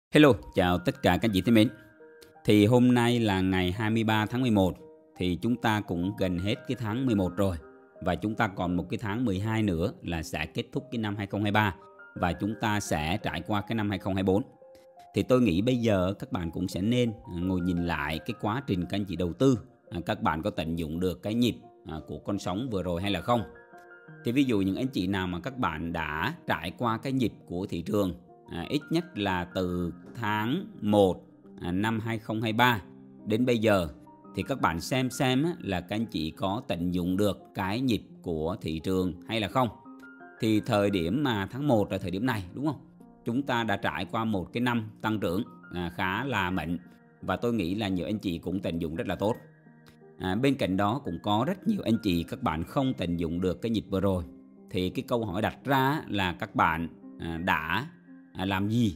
Hello, chào tất cả các anh chị thân mến. Thì hôm nay là ngày 23 tháng 11, thì chúng ta cũng gần hết cái tháng 11 rồi. Và chúng ta còn một cái tháng 12 nữa là sẽ kết thúc cái năm 2023 và chúng ta sẽ trải qua cái năm 2024. Thì tôi nghĩ bây giờ các bạn cũng sẽ nên ngồi nhìn lại cái quá trình các anh chị đầu tư. Các bạn có tận dụng được cái nhịp của con sóng vừa rồi hay là không? Thì ví dụ những anh chị nào mà các bạn đã trải qua cái nhịp của thị trường ít nhất là từ tháng 1 năm 2023 đến bây giờ, thì các bạn xem là các anh chị có tận dụng được cái nhịp của thị trường hay là không. Thì thời điểm mà tháng 1 là thời điểm này, đúng không? Chúng ta đã trải qua một cái năm tăng trưởng khá là mạnh, và tôi nghĩ là nhiều anh chị cũng tận dụng rất là tốt. Bên cạnh đó cũng có rất nhiều anh chị các bạn không tận dụng được cái nhịp vừa rồi. Thì cái câu hỏi đặt ra là các bạn đã làm gì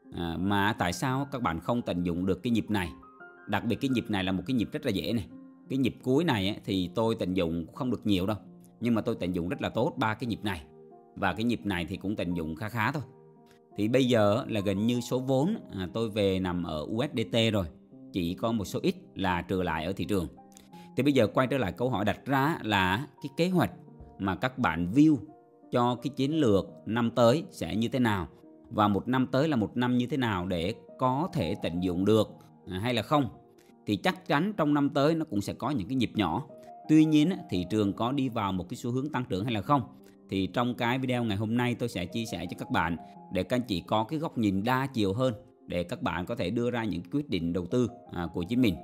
mà tại sao các bạn không tận dụng được cái nhịp này. Đặc biệt cái nhịp này là một cái nhịp rất là dễ này. Cái nhịp cuối này thì tôi tận dụng không được nhiều đâu, nhưng mà tôi tận dụng rất là tốt ba cái nhịp này. Và cái nhịp này thì cũng tận dụng khá khá thôi. Thì bây giờ là gần như số vốn tôi về nằm ở USDT rồi, chỉ có một số ít là trừ lại ở thị trường. Thì bây giờ quay trở lại câu hỏi đặt ra là cái kế hoạch mà các bạn view cho cái chiến lược năm tới sẽ như thế nào, và một năm tới là một năm như thế nào để có thể tận dụng được hay là không. Thì chắc chắn trong năm tới nó cũng sẽ có những cái nhịp nhỏ. Tuy nhiên thị trường có đi vào một cái xu hướng tăng trưởng hay là không, thì trong cái video ngày hôm nay tôi sẽ chia sẻ cho các bạn để các anh chị có cái góc nhìn đa chiều hơn, để các bạn có thể đưa ra những quyết định đầu tư của chính mình.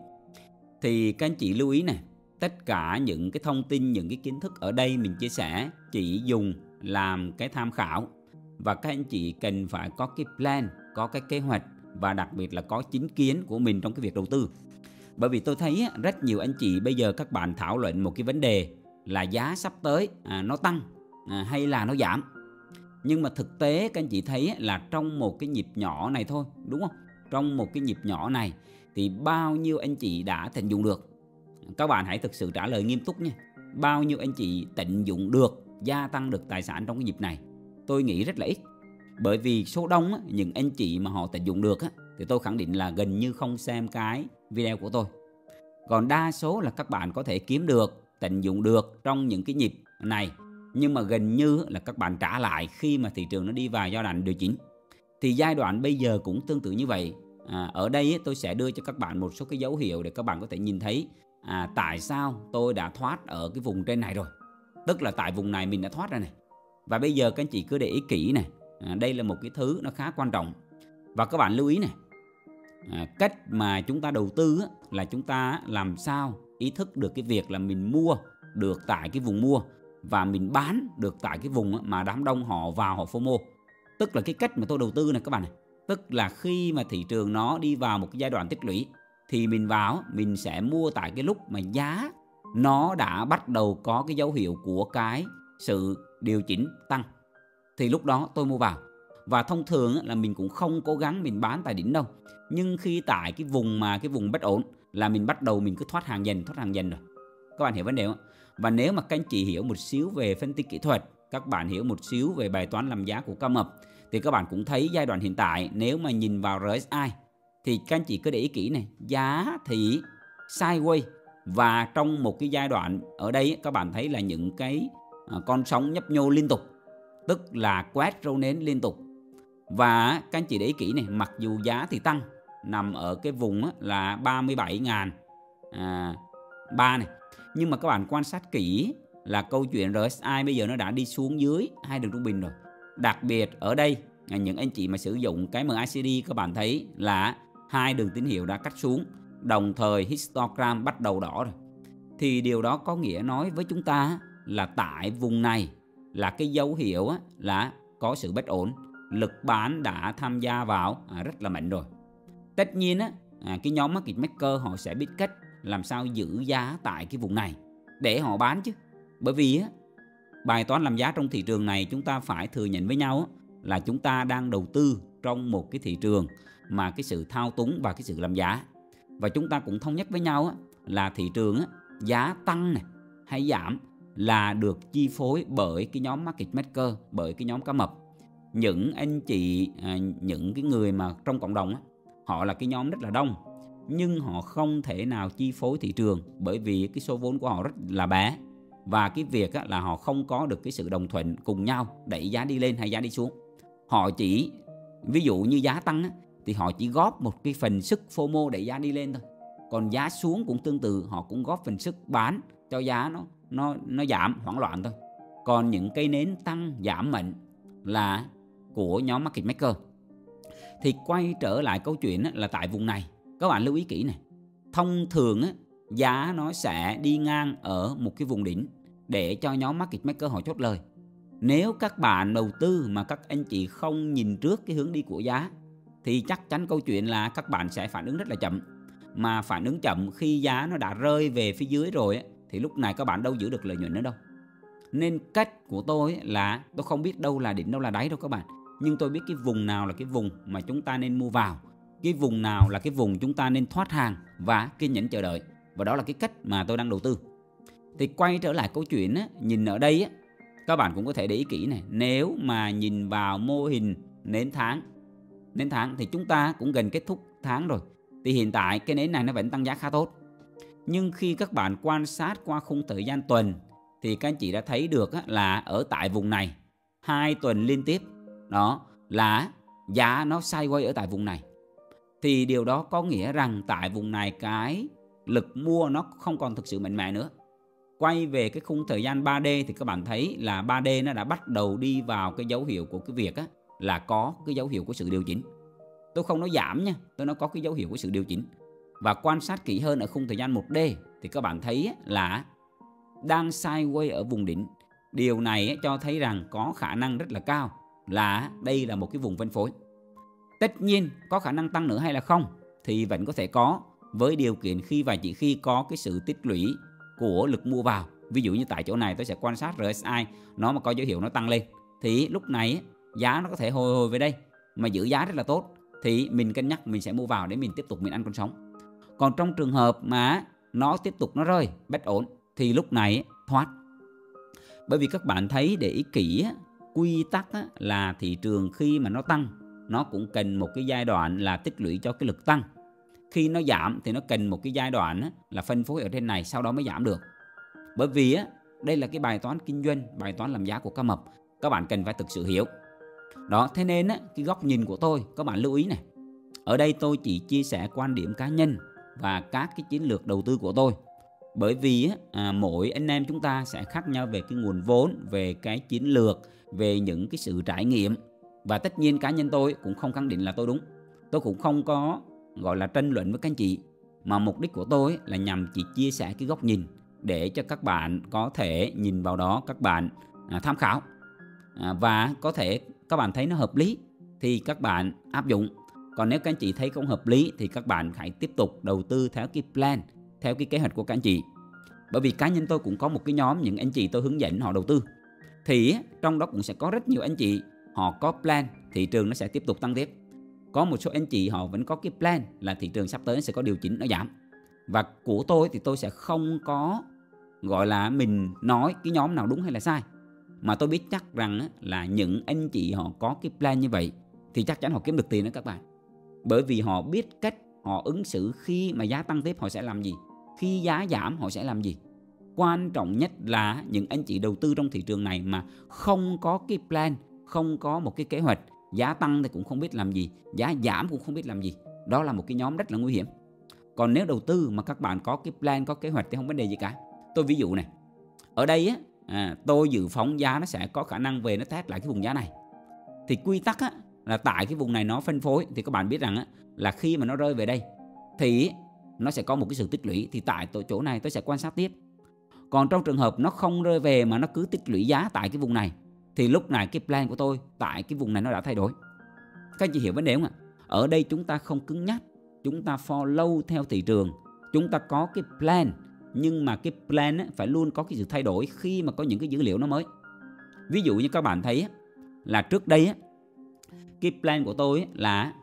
Thì các anh chị lưu ý này, tất cả những cái thông tin, những cái kiến thức ở đây mình chia sẻ chỉ dùng làm cái tham khảo, và các anh chị cần phải có cái plan, có cái kế hoạch, và đặc biệt là có chính kiến của mình trong cái việc đầu tư. Bởi vì tôi thấy rất nhiều anh chị bây giờ các bạn thảo luận một cái vấn đề là giá sắp tới nó tăng hay là nó giảm. Nhưng mà thực tế các anh chị thấy là trong một cái nhịp nhỏ này thôi, đúng không? Trong một cái nhịp nhỏ này thì bao nhiêu anh chị đã tận dụng được? Các bạn hãy thực sự trả lời nghiêm túc nha. Bao nhiêu anh chị tận dụng được, gia tăng được tài sản trong cái nhịp này? Tôi nghĩ rất là ít. Bởi vì số đông những anh chị mà họ tận dụng được thì tôi khẳng định là gần như không xem cái video của tôi. Còn đa số là các bạn có thể kiếm được, tận dụng được trong những cái nhịp này, nhưng mà gần như là các bạn trả lại khi mà thị trường nó đi vào giai đoạn điều chỉnh. Thì giai đoạn bây giờ cũng tương tự như vậy. Ở đây tôi sẽ đưa cho các bạn một số cái dấu hiệu để các bạn có thể nhìn thấy tại sao tôi đã thoát ở cái vùng trên này rồi. Tức là tại vùng này mình đã thoát ra này. Và bây giờ các anh chị cứ để ý kỹ này, đây là một cái thứ nó khá quan trọng. Và các bạn lưu ý này, cách mà chúng ta đầu tư là chúng ta làm sao ý thức được cái việc là mình mua được tại cái vùng mua, và mình bán được tại cái vùng mà đám đông họ vào họ FOMO. Tức là cái cách mà tôi đầu tư này các bạn này. Tức là khi mà thị trường nó đi vào một cái giai đoạn tích lũy thì mình vào, mình sẽ mua tại cái lúc mà giá nó đã bắt đầu có cái dấu hiệu của cái sự điều chỉnh tăng. Thì lúc đó tôi mua vào. Và thông thường là mình cũng không cố gắng mình bán tại đỉnh đâu. Nhưng khi tại cái vùng bất ổn là mình bắt đầu mình cứ thoát hàng dần rồi. Các bạn hiểu vấn đề không? Và nếu mà các anh chị hiểu một xíu về phân tích kỹ thuật, các bạn hiểu một xíu về bài toán làm giá của Cao Mập, thì các bạn cũng thấy giai đoạn hiện tại nếu mà nhìn vào RSI thì các anh chị cứ để ý kỹ này, giá thì sideways, và trong một cái giai đoạn ở đây các bạn thấy là những cái con sóng nhấp nhô liên tục, tức là quét râu nến liên tục. Và các anh chị để ý kỹ này, mặc dù giá thì tăng nằm ở cái vùng là 37.300 này, nhưng mà các bạn quan sát kỹ là câu chuyện RSI bây giờ nó đã đi xuống dưới hai đường trung bình rồi. Đặc biệt ở đây những anh chị mà sử dụng cái MACD, các bạn thấy là hai đường tín hiệu đã cắt xuống, đồng thời histogram bắt đầu đỏ rồi. Thì điều đó có nghĩa nói với chúng ta là tại vùng này là cái dấu hiệu là có sự bất ổn, lực bán đã tham gia vào rất là mạnh rồi. Tất nhiên cái nhóm market maker họ sẽ biết cách làm sao giữ giá tại cái vùng này để họ bán chứ. Bởi vì bài toán làm giá trong thị trường này chúng ta phải thừa nhận với nhau là chúng ta đang đầu tư trong một cái thị trường mà cái sự thao túng và cái sự làm giá. Và chúng ta cũng thống nhất với nhau là thị trường giá tăng này hay giảm là được chi phối bởi cái nhóm market maker, bởi cái nhóm cá mập. những anh chị, những cái người mà trong cộng đồng á, họ là cái nhóm rất là đông, nhưng họ không thể nào chi phối thị trường bởi vì cái số vốn của họ rất là bé. Và cái việc á, là họ không có được cái sự đồng thuận cùng nhau đẩy giá đi lên hay giá đi xuống. Họ chỉ, ví dụ như giá tăng á, thì họ chỉ góp một cái phần sức FOMO đẩy giá đi lên thôi. Còn giá xuống cũng tương tự, họ cũng góp phần sức bán cho giá nó giảm hoảng loạn thôi. Còn những cây nến tăng giảm mạnh là của nhóm market maker. Thì quay trở lại câu chuyện là tại vùng này, các bạn lưu ý kỹ này. Thông thường giá nó sẽ đi ngang ở một cái vùng đỉnh để cho nhóm market maker họ chốt lời. Nếu các bạn đầu tư mà các anh chị không nhìn trước cái hướng đi của giá thì chắc chắn câu chuyện là các bạn sẽ phản ứng rất là chậm. Mà phản ứng chậm khi giá nó đã rơi về phía dưới rồi thì lúc này các bạn đâu giữ được lợi nhuận nữa đâu. Nên cách của tôi là tôi không biết đâu là đỉnh đâu là đáy đâu các bạn. Nhưng tôi biết cái vùng nào là cái vùng mà chúng ta nên mua vào, cái vùng nào là cái vùng chúng ta nên thoát hàng và kiên nhẫn chờ đợi. Và đó là cái cách mà tôi đang đầu tư. Thì quay trở lại câu chuyện nhìn ở đây các bạn cũng có thể để ý kỹ này. Nếu mà nhìn vào mô hình nến tháng thì chúng ta cũng gần kết thúc tháng rồi. Thì hiện tại cái nến này nó vẫn tăng giá khá tốt. Nhưng khi các bạn quan sát qua khung thời gian tuần thì các anh chị đã thấy được là ở tại vùng này 2 tuần liên tiếp đó là giá nó sideways ở tại vùng này. Thì điều đó có nghĩa rằng tại vùng này cái lực mua nó không còn thực sự mạnh mẽ nữa. Quay về cái khung thời gian 3D thì các bạn thấy là 3D nó đã bắt đầu đi vào cái dấu hiệu của cái việc là có cái dấu hiệu của sự điều chỉnh. Tôi không nói giảm nha, tôi nói có cái dấu hiệu của sự điều chỉnh. Và quan sát kỹ hơn ở khung thời gian 1D thì các bạn thấy là đang sideways ở vùng đỉnh. Điều này cho thấy rằng có khả năng rất là cao là đây là một cái vùng phân phối. Tất nhiên có khả năng tăng nữa hay là không thì vẫn có thể có, với điều kiện khi và chỉ khi có cái sự tích lũy của lực mua vào. Ví dụ như tại chỗ này tôi sẽ quan sát RSI nó mà có dấu hiệu nó tăng lên thì lúc này giá nó có thể hồi về đây mà giữ giá rất là tốt thì mình cân nhắc mình sẽ mua vào để mình tiếp tục mình ăn con sóng. Còn trong trường hợp mà nó tiếp tục nó rơi bất ổn thì lúc này thoát. Bởi vì các bạn thấy để ý kỹ quy tắc là thị trường khi mà nó tăng nó cũng cần một cái giai đoạn là tích lũy cho cái lực tăng. Khi nó giảm thì nó cần một cái giai đoạn là phân phối ở trên này sau đó mới giảm được. Bởi vì đây là cái bài toán kinh doanh, bài toán làm giá của cá mập, các bạn cần phải thực sự hiểu. Đó, thế nên cái góc nhìn của tôi, các bạn lưu ý này. Ở đây tôi chỉ chia sẻ quan điểm cá nhân và các cái chiến lược đầu tư của tôi. Bởi vì mỗi anh em chúng ta sẽ khác nhau về cái nguồn vốn, về cái chiến lược, về những cái sự trải nghiệm. Và tất nhiên cá nhân tôi cũng không khẳng định là tôi đúng. Tôi cũng không có gọi là tranh luận với các anh chị. Mà mục đích của tôi là nhằm chỉ chia sẻ cái góc nhìn để cho các bạn có thể nhìn vào đó, các bạn tham khảo. Và có thể các bạn thấy nó hợp lý thì các bạn áp dụng. Còn nếu các anh chị thấy không hợp lý thì các bạn hãy tiếp tục đầu tư theo cái plan, theo cái kế hoạch của các anh chị. Bởi vì cá nhân tôi cũng có một cái nhóm những anh chị tôi hướng dẫn họ đầu tư. Thì trong đó cũng sẽ có rất nhiều anh chị họ có plan thị trường nó sẽ tiếp tục tăng tiếp. Có một số anh chị họ vẫn có cái plan là thị trường sắp tới nó sẽ có điều chỉnh, nó giảm. Và của tôi thì tôi sẽ không có gọi là mình nói cái nhóm nào đúng hay là sai. Mà tôi biết chắc rằng là những anh chị họ có cái plan như vậy thì chắc chắn họ kiếm được tiền đó các bạn. Bởi vì họ biết cách họ ứng xử khi mà giá tăng tiếp họ sẽ làm gì, khi giá giảm họ sẽ làm gì. Quan trọng nhất là những anh chị đầu tư trong thị trường này mà không có cái plan, không có một cái kế hoạch, giá tăng thì cũng không biết làm gì, giá giảm cũng không biết làm gì. Đó là một cái nhóm rất là nguy hiểm. Còn nếu đầu tư mà các bạn có cái plan, có kế hoạch thì không vấn đề gì cả. Tôi ví dụ này, ở đây tôi dự phóng giá nó sẽ có khả năng về nó test lại cái vùng giá này. Thì quy tắc là tại cái vùng này nó phân phối thì các bạn biết rằng là khi mà nó rơi về đây thì nó sẽ có một cái sự tích lũy. Thì tại chỗ này tôi sẽ quan sát tiếp. Còn trong trường hợp nó không rơi về mà nó cứ tích lũy giá tại cái vùng này thì lúc này cái plan của tôi tại cái vùng này nó đã thay đổi. Các anh chị hiểu vấn đề không ạ? Ở đây chúng ta không cứng nhắc, chúng ta follow theo thị trường, chúng ta có cái plan. Nhưng mà cái plan phải luôn có cái sự thay đổi khi mà có những cái dữ liệu nó mới. Ví dụ như các bạn thấy là trước đây cái plan của tôi là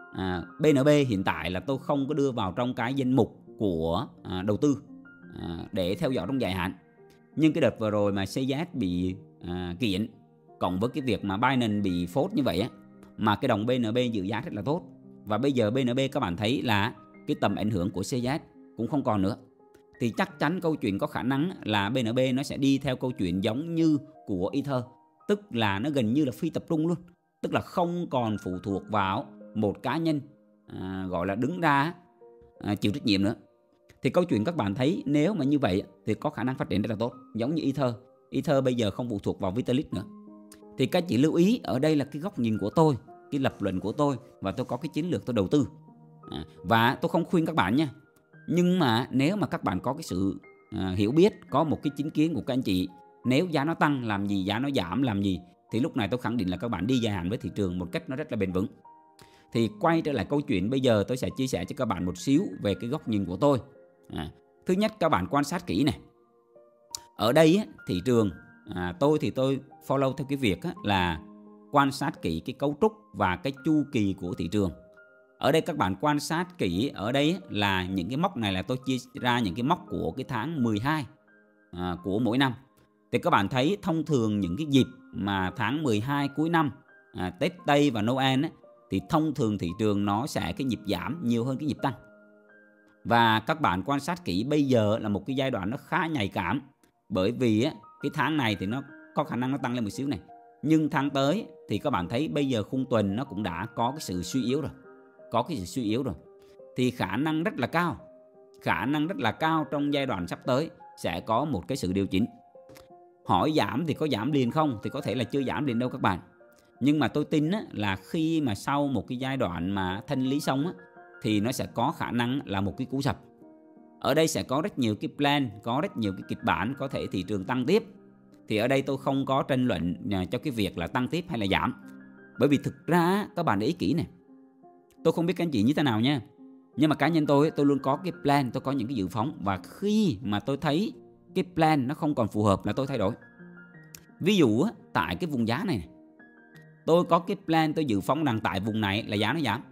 BNB hiện tại là tôi không có đưa vào trong cái danh mục của đầu tư để theo dõi trong dài hạn. Nhưng cái đợt vừa rồi mà CZ bị kiện cộng với cái việc mà Binance bị phốt như vậy á, mà cái đồng BNB giữ giá rất là tốt. Và bây giờ BNB các bạn thấy là cái tầm ảnh hưởng của CZ cũng không còn nữa. Thì chắc chắn câu chuyện có khả năng là BNB nó sẽ đi theo câu chuyện giống như của Ether. Tức là nó gần như là phi tập trung luôn. Tức là không còn phụ thuộc vào một cá nhân gọi là đứng ra chịu trách nhiệm nữa. Thì câu chuyện các bạn thấy nếu mà như vậy thì có khả năng phát triển rất là tốt. Giống như Ether. Ether bây giờ không phụ thuộc vào Vitalik nữa. Thì các chị lưu ý ở đây là cái góc nhìn của tôi, cái lập luận của tôi, và tôi có cái chiến lược tôi đầu tư. Và tôi không khuyên các bạn nha. Nhưng mà nếu mà các bạn có cái sự hiểu biết, có một cái chính kiến của các anh chị, nếu giá nó tăng làm gì, giá nó giảm làm gì, thì lúc này tôi khẳng định là các bạn đi dài hạn với thị trường một cách nó rất là bền vững. Thì quay trở lại câu chuyện bây giờ, tôi sẽ chia sẻ cho các bạn một xíu về cái góc nhìn của tôi. Thứ nhất, các bạn quan sát kỹ này. Ở đây thị trường, tôi thì tôi follow theo cái việc là quan sát kỹ cái cấu trúc và cái chu kỳ của thị trường. Ở đây các bạn quan sát kỹ, ở đây là những cái mốc này là tôi chia ra những cái mốc của cái tháng 12 của mỗi năm. Thì các bạn thấy thông thường những cái dịp mà tháng 12 cuối năm, Tết Tây và Noel thì thông thường thị trường nó sẽ cái nhịp giảm nhiều hơn cái nhịp tăng. Và các bạn quan sát kỹ bây giờ là một cái giai đoạn nó khá nhạy cảm. Bởi vì cái tháng này thì nó có khả năng nó tăng lên một xíu này. Nhưng tháng tới thì các bạn thấy bây giờ khung tuần nó cũng đã có cái sự suy yếu rồi. Có cái sự suy yếu rồi. Thì khả năng rất là cao trong giai đoạn sắp tới sẽ có một cái sự điều chỉnh. Hỏi giảm thì có giảm liền không? Thì có thể là chưa giảm liền đâu các bạn. Nhưng mà tôi tin là khi mà sau một cái giai đoạn mà thanh lý xong thì nó sẽ có khả năng là một cái cú sập. Ở đây sẽ có rất nhiều cái plan, có rất nhiều cái kịch bản có thể thị trường tăng tiếp. Thì ở đây tôi không có tranh luận cho cái việc là tăng tiếp hay là giảm. Bởi vì thực ra các bạn để ý kỹ này. Tôi không biết các anh chị như thế nào nha. Nhưng mà cá nhân tôi luôn có cái plan, tôi có những cái dự phóng. Và khi mà tôi thấy cái plan nó không còn phù hợp là tôi thay đổi. Ví dụ tại cái vùng giá này, tôi có cái plan, tôi dự phóng rằng tại vùng này là giá nó giảm.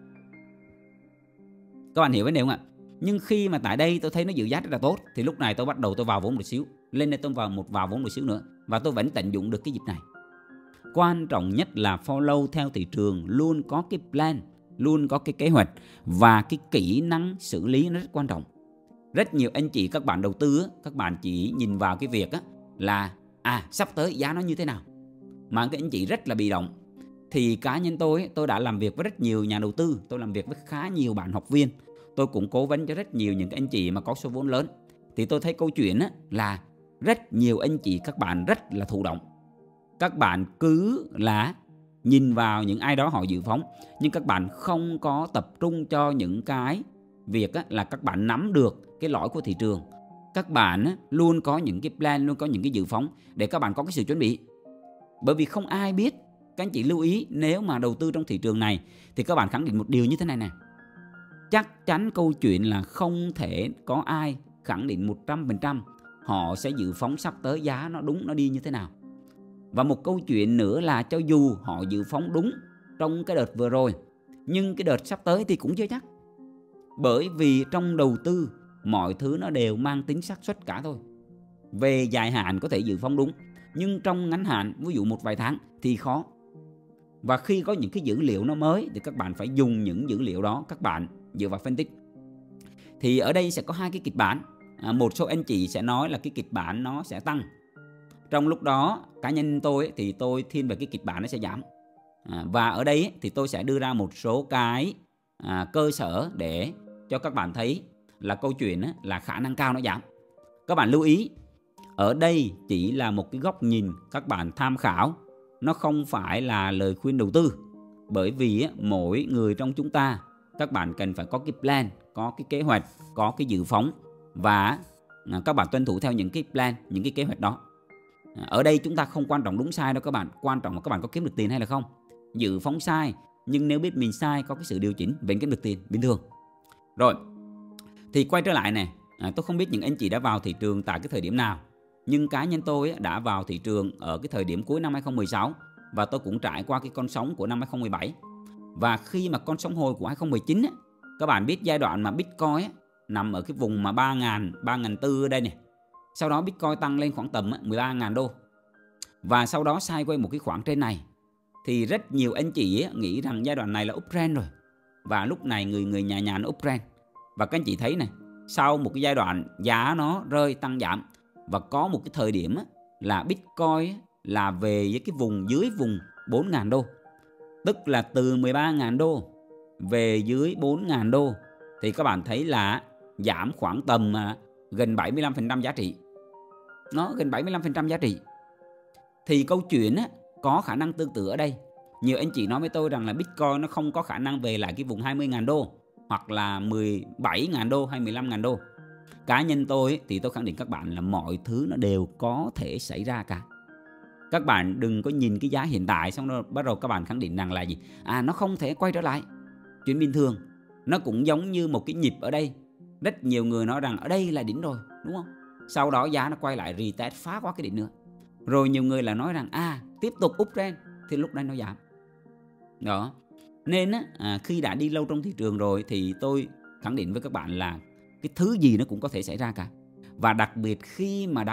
Các bạn hiểu vấn đề không ạ? Nhưng khi mà tại đây tôi thấy nó dự giá rất là tốt, thì lúc này tôi bắt đầu tôi vào vốn một xíu. Lên đây tôi vào vốn một xíu nữa. Và tôi vẫn tận dụng được cái dịp này. Quan trọng nhất là follow theo thị trường, luôn có cái plan, luôn có cái kế hoạch. Và cái kỹ năng xử lý nó rất quan trọng. Rất nhiều anh chị các bạn đầu tư, các bạn chỉ nhìn vào cái việc là sắp tới giá nó như thế nào. Mà các anh chị rất là bị động. Thì cá nhân tôi đã làm việc với rất nhiều nhà đầu tư, tôi làm việc với khá nhiều bạn học viên, tôi cũng cố vấn cho rất nhiều những anh chị mà có số vốn lớn. Thì tôi thấy câu chuyện là rất nhiều anh chị các bạn rất là thụ động. Các bạn cứ là nhìn vào những ai đó họ dự phóng, nhưng các bạn không có tập trung cho những cái việc là các bạn nắm được cái lõi của thị trường. Các bạn luôn có những cái plan, luôn có những cái dự phóng để các bạn có cái sự chuẩn bị. Bởi vì không ai biết. Các anh chị lưu ý, nếu mà đầu tư trong thị trường này thì các bạn khẳng định một điều như thế này nè. Chắc chắn câu chuyện là không thể có ai khẳng định 100% họ sẽ dự phóng sắp tới giá nó đúng, nó đi như thế nào. Và một câu chuyện nữa là cho dù họ dự phóng đúng trong cái đợt vừa rồi, nhưng cái đợt sắp tới thì cũng chưa chắc. Bởi vì trong đầu tư mọi thứ nó đều mang tính xác suất cả thôi. Về dài hạn có thể dự phóng đúng, nhưng trong ngắn hạn, ví dụ một vài tháng thì khó. Và khi có những cái dữ liệu nó mới thì các bạn phải dùng những dữ liệu đó, các bạn dựa vào phân tích. Thì ở đây sẽ có hai cái kịch bản. Một số anh chị sẽ nói là cái kịch bản nó sẽ tăng. Trong lúc đó cá nhân tôi thì tôi thiên về cái kịch bản nó sẽ giảm. Và ở đây thì tôi sẽ đưa ra một số cái cơ sở để cho các bạn thấy là câu chuyện là khả năng cao nó giảm. Các bạn lưu ý, ở đây chỉ là một cái góc nhìn các bạn tham khảo. Nó không phải là lời khuyên đầu tư. Bởi vì mỗi người trong chúng ta, các bạn cần phải có cái plan, có cái kế hoạch, có cái dự phóng. Và các bạn tuân thủ theo những cái plan, những cái kế hoạch đó. Ở đây chúng ta không quan trọng đúng sai đâu các bạn. Quan trọng là các bạn có kiếm được tiền hay là không. Dự phóng sai, nhưng nếu biết mình sai, có cái sự điều chỉnh, vẫn kiếm được tiền bình thường. Rồi, thì quay trở lại nè. Tôi không biết những anh chị đã vào thị trường tại cái thời điểm nào. Nhưng cá nhân tôi đã vào thị trường ở cái thời điểm cuối năm 2016. Và tôi cũng trải qua cái con sóng của năm 2017. Và khi mà con sóng hồi của 2019 các bạn biết giai đoạn mà Bitcoin nằm ở cái vùng mà 3.000, 3.400 ở đây nè. Sau đó Bitcoin tăng lên khoảng tầm 13.000 đô. và sau đó sideways một cái khoảng trên này. Thì rất nhiều anh chị nghĩ rằng giai đoạn này là uptrend rồi, và lúc này người nhà nó uptrend. Và các anh chị thấy này, sau một cái giai đoạn giá nó rơi tăng giảm, và có một cái thời điểm là Bitcoin là về với cái vùng dưới vùng 4.000 đô, tức là từ 13.000 đô về dưới 4.000 đô, thì các bạn thấy là giảm khoảng tầm gần 75% giá trị. Nó gần 75% giá trị. Thì câu chuyện có khả năng tương tự ở đây. Nhiều anh chị nói với tôi rằng là Bitcoin nó không có khả năng về lại cái vùng 20.000 đô hoặc là 17.000 đô hay 15.000 đô. Cá nhân tôi thì tôi khẳng định các bạn là mọi thứ nó đều có thể xảy ra cả. Các bạn đừng có nhìn cái giá hiện tại xong rồi bắt đầu các bạn khẳng định rằng là gì? Nó không thể quay trở lại. Chuyện bình thường. Nó cũng giống như một cái nhịp ở đây. Rất nhiều người nói rằng ở đây là đỉnh rồi, đúng không? Sau đó giá nó quay lại retest phá qua cái đỉnh nữa. Rồi nhiều người là nói rằng tiếp tục uptrend, thì lúc này nó giảm. Đó. Nên khi đã đi lâu trong thị trường rồi thì tôi khẳng định với các bạn là cái thứ gì nó cũng có thể xảy ra cả. Và đặc biệt khi mà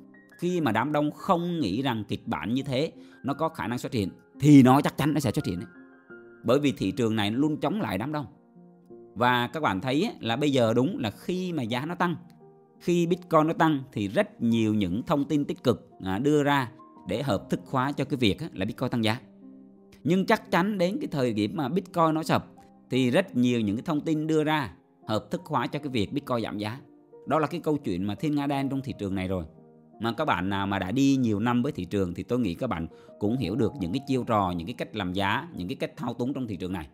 đám đông không nghĩ rằng kịch bản như thế nó có khả năng xuất hiện, thì nó chắc chắn nó sẽ xuất hiện đấy. Bởi vì thị trường này nó luôn chống lại đám đông. Và các bạn thấy là bây giờ đúng là khi mà giá nó tăng, khi Bitcoin nó tăng, thì rất nhiều những thông tin tích cực đưa ra để hợp thức hóa cho cái việc là Bitcoin tăng giá. Nhưng chắc chắn đến cái thời điểm mà Bitcoin nó sập, thì rất nhiều những cái thông tin đưa ra hợp thức hóa cho cái việc Bitcoin giảm giá. Đó là cái câu chuyện mà thiên nga đen trong thị trường này rồi. Mà các bạn nào mà đã đi nhiều năm với thị trường thì tôi nghĩ các bạn cũng hiểu được những cái chiêu trò, những cái cách làm giá, những cái cách thao túng trong thị trường này.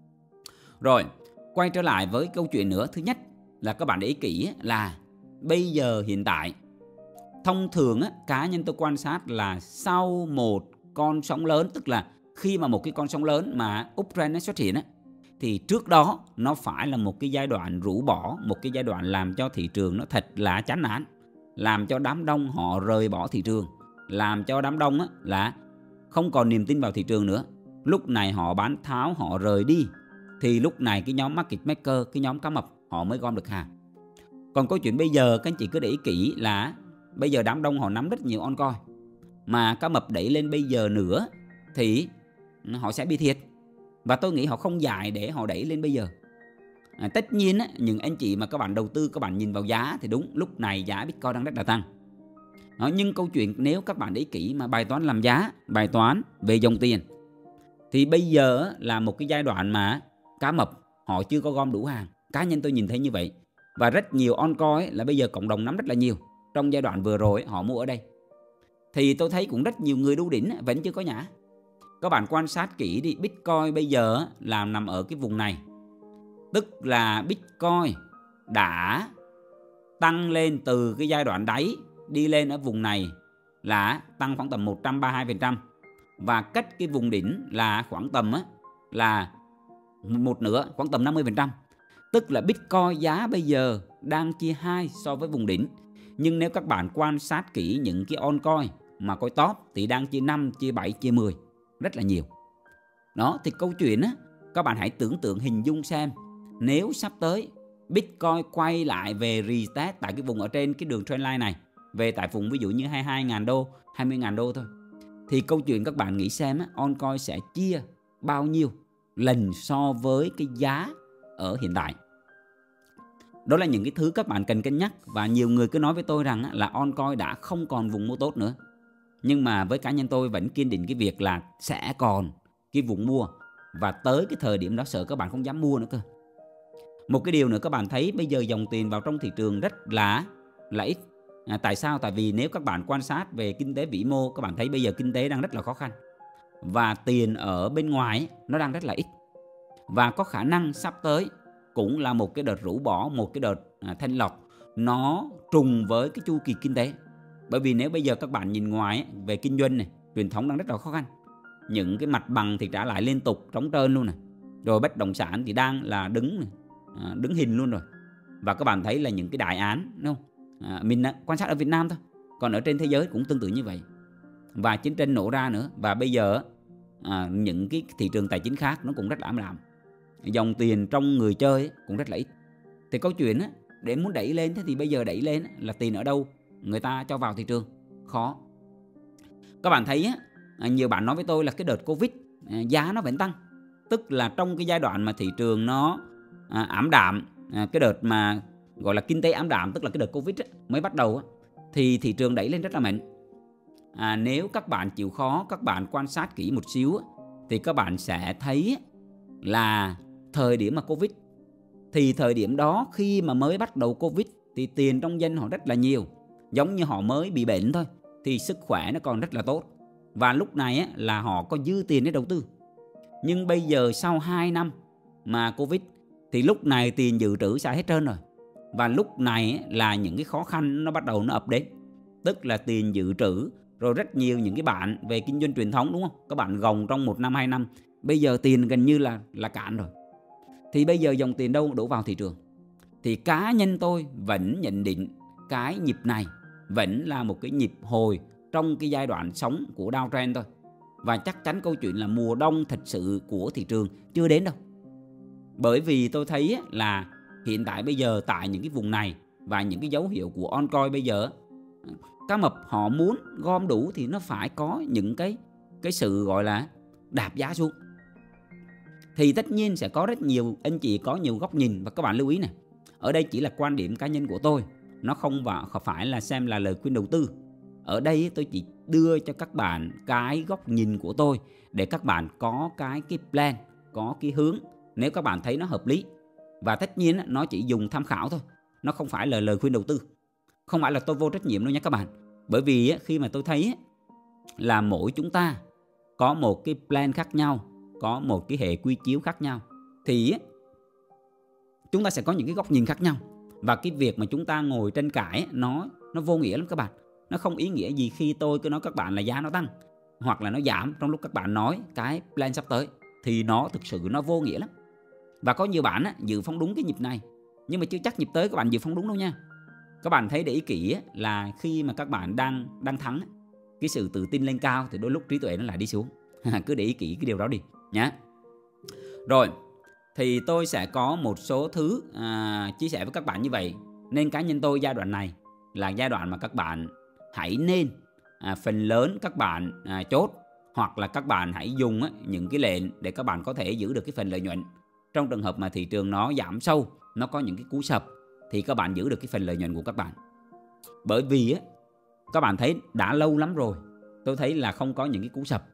Rồi, quay trở lại với câu chuyện nữa. Thứ nhất là các bạn để ý kỹ là bây giờ hiện tại, thông thường cá nhân tôi quan sát là sau một con sóng lớn, tức là khi mà một cái con sóng lớn mà uptrend nó xuất hiện thì trước đó nó phải là một cái giai đoạn rũ bỏ, một cái giai đoạn làm cho thị trường nó thật là chán nản, làm cho đám đông họ rời bỏ thị trường, làm cho đám đông là không còn niềm tin vào thị trường nữa. Lúc này họ bán tháo, họ rời đi, thì lúc này cái nhóm market maker, cái nhóm cá mập họ mới gom được hàng. Còn câu chuyện bây giờ các anh chị cứ để ý kỹ là bây giờ đám đông họ nắm rất nhiều oncoin, mà cá mập đẩy lên bây giờ nữa thì họ sẽ bị thiệt. Và tôi nghĩ họ không dài để họ đẩy lên bây giờ. Tất nhiên những anh chị mà các bạn đầu tư, các bạn nhìn vào giá thì đúng, lúc này giá Bitcoin đang rất là tăng. Nhưng câu chuyện nếu các bạn để ý kỹ mà bài toán làm giá, bài toán về dòng tiền, thì bây giờ là một cái giai đoạn mà cá mập họ chưa có gom đủ hàng. Cá nhân tôi nhìn thấy như vậy. Và rất nhiều oncoin là bây giờ cộng đồng nắm rất là nhiều. Trong giai đoạn vừa rồi họ mua ở đây. Thì tôi thấy cũng rất nhiều người đu đỉnh vẫn chưa có nhả. Các bạn quan sát kỹ đi, Bitcoin bây giờ là nằm ở cái vùng này. Tức là Bitcoin đã tăng lên từ cái giai đoạn đáy đi lên ở vùng này là tăng khoảng tầm 132%. Và cách cái vùng đỉnh là khoảng tầm là một nửa, khoảng tầm 50%. Tức là Bitcoin giá bây giờ đang chia 2 so với vùng đỉnh. Nhưng nếu các bạn quan sát kỹ những cái altcoin mà coi top thì đang chia 5, chia 7, chia 10. Rất là nhiều. Đó, thì câu chuyện các bạn hãy tưởng tượng hình dung xem, nếu sắp tới Bitcoin quay lại về retest tại cái vùng ở trên cái đường trendline này, về tại vùng ví dụ như 22.000 đô, 20.000 đô thôi, thì câu chuyện các bạn nghĩ xem altcoin sẽ chia bao nhiêu lần so với cái giá ở hiện tại. Đó là những cái thứ các bạn cần cân nhắc. Và nhiều người cứ nói với tôi rằng là altcoin đã không còn vùng mua tốt nữa. Nhưng mà với cá nhân tôi vẫn kiên định cái việc là sẽ còn cái vùng mua. Và tới cái thời điểm đó sợ các bạn không dám mua nữa cơ. Một cái điều nữa các bạn thấy bây giờ dòng tiền vào trong thị trường rất là ít. Tại sao? Tại vì nếu các bạn quan sát về kinh tế vĩ mô, các bạn thấy bây giờ kinh tế đang rất là khó khăn. Và tiền ở bên ngoài nó đang rất là ít. Và có khả năng sắp tới cũng là một cái đợt rũ bỏ, một cái đợt thanh lọc, nó trùng với cái chu kỳ kinh tế. Bởi vì nếu bây giờ các bạn nhìn ngoài về kinh doanh này, truyền thống đang rất là khó khăn. Những cái mặt bằng thì trả lại liên tục trống trơn luôn này. Rồi bất động sản thì đang là đứng hình luôn rồi. Và các bạn thấy là những cái đại án, đúng không? Mình quan sát ở Việt Nam thôi, còn ở trên thế giới cũng tương tự như vậy. Và chiến tranh nổ ra nữa. Và bây giờ những cái thị trường tài chính khác nó cũng rất là ảm đạm. Dòng tiền trong người chơi cũng rất là ít. Thì câu chuyện để muốn đẩy lên, thế thì bây giờ đẩy lên là tiền ở đâu người ta cho vào thị trường? Khó. Các bạn thấy á, nhiều bạn nói với tôi là cái đợt Covid giá nó vẫn tăng. Tức là trong cái giai đoạn mà thị trường nó ảm đạm, cái đợt mà gọi là kinh tế ảm đạm, tức là cái đợt Covid mới bắt đầu thì thị trường đẩy lên rất là mạnh. Nếu các bạn chịu khó, các bạn quan sát kỹ một xíu thì các bạn sẽ thấy là thời điểm mà Covid, thì thời điểm đó khi mà mới bắt đầu Covid thì tiền trong dân họ rất là nhiều, giống như họ mới bị bệnh thôi, thì sức khỏe nó còn rất là tốt, và lúc này là họ có dư tiền để đầu tư. Nhưng bây giờ sau 2 năm mà Covid thì lúc này tiền dự trữ xài hết trơn rồi, và lúc này là những cái khó khăn nó bắt đầu nó ập đến. Tức là tiền dự trữ, rồi rất nhiều những cái bạn về kinh doanh truyền thống, đúng không? Các bạn gồng trong 1 năm 2 năm, bây giờ tiền gần như là cạn rồi. Thì bây giờ dòng tiền đâu đổ vào thị trường? Thì cá nhân tôi vẫn nhận định cái nhịp này vẫn là một cái nhịp hồi trong cái giai đoạn sống của downtrend thôi. Và chắc chắn câu chuyện là mùa đông thật sự của thị trường chưa đến đâu. Bởi vì tôi thấy là hiện tại bây giờ tại những cái vùng này và những cái dấu hiệu của oncoin bây giờ, cá mập họ muốn gom đủ thì nó phải có những cái sự gọi là đạp giá xuống. Thì tất nhiên sẽ có rất nhiều anh chị có nhiều góc nhìn, và các bạn lưu ý này, ở đây chỉ là quan điểm cá nhân của tôi, nó không phải là xem là lời khuyên đầu tư. Ở đây tôi chỉ đưa cho các bạn cái góc nhìn của tôi để các bạn có cái plan, có cái hướng nếu các bạn thấy nó hợp lý. Và tất nhiên nó chỉ dùng tham khảo thôi, nó không phải là lời khuyên đầu tư, không phải là tôi vô trách nhiệm đâu nha các bạn. Bởi vì khi mà tôi thấy là mỗi chúng ta có một cái plan khác nhau, có một cái hệ quy chiếu khác nhau, thì chúng ta sẽ có những cái góc nhìn khác nhau. Và cái việc mà chúng ta ngồi tranh cãi nó vô nghĩa lắm các bạn. Nó không ý nghĩa gì khi tôi cứ nói các bạn là giá nó tăng hoặc là nó giảm trong lúc các bạn nói cái plan sắp tới, thì nó thực sự nó vô nghĩa lắm. Và có nhiều bạn dự phóng đúng cái nhịp này, nhưng mà chưa chắc nhịp tới các bạn dự phóng đúng đâu nha. Các bạn thấy để ý kỹ là khi mà các bạn đang thắng, cái sự tự tin lên cao thì đôi lúc trí tuệ nó lại đi xuống. Cứ để ý kỹ cái điều đó đi nhé. Rồi, thì tôi sẽ có một số thứ chia sẻ với các bạn như vậy. Nên cá nhân tôi giai đoạn này là giai đoạn mà các bạn hãy nên phần lớn các bạn chốt, hoặc là các bạn hãy dùng những cái lệnh để các bạn có thể giữ được cái phần lợi nhuận. Trong trường hợp mà thị trường nó giảm sâu, nó có những cái cú sập, thì các bạn giữ được cái phần lợi nhuận của các bạn. Bởi vì các bạn thấy đã lâu lắm rồi tôi thấy là không có những cái cú sập,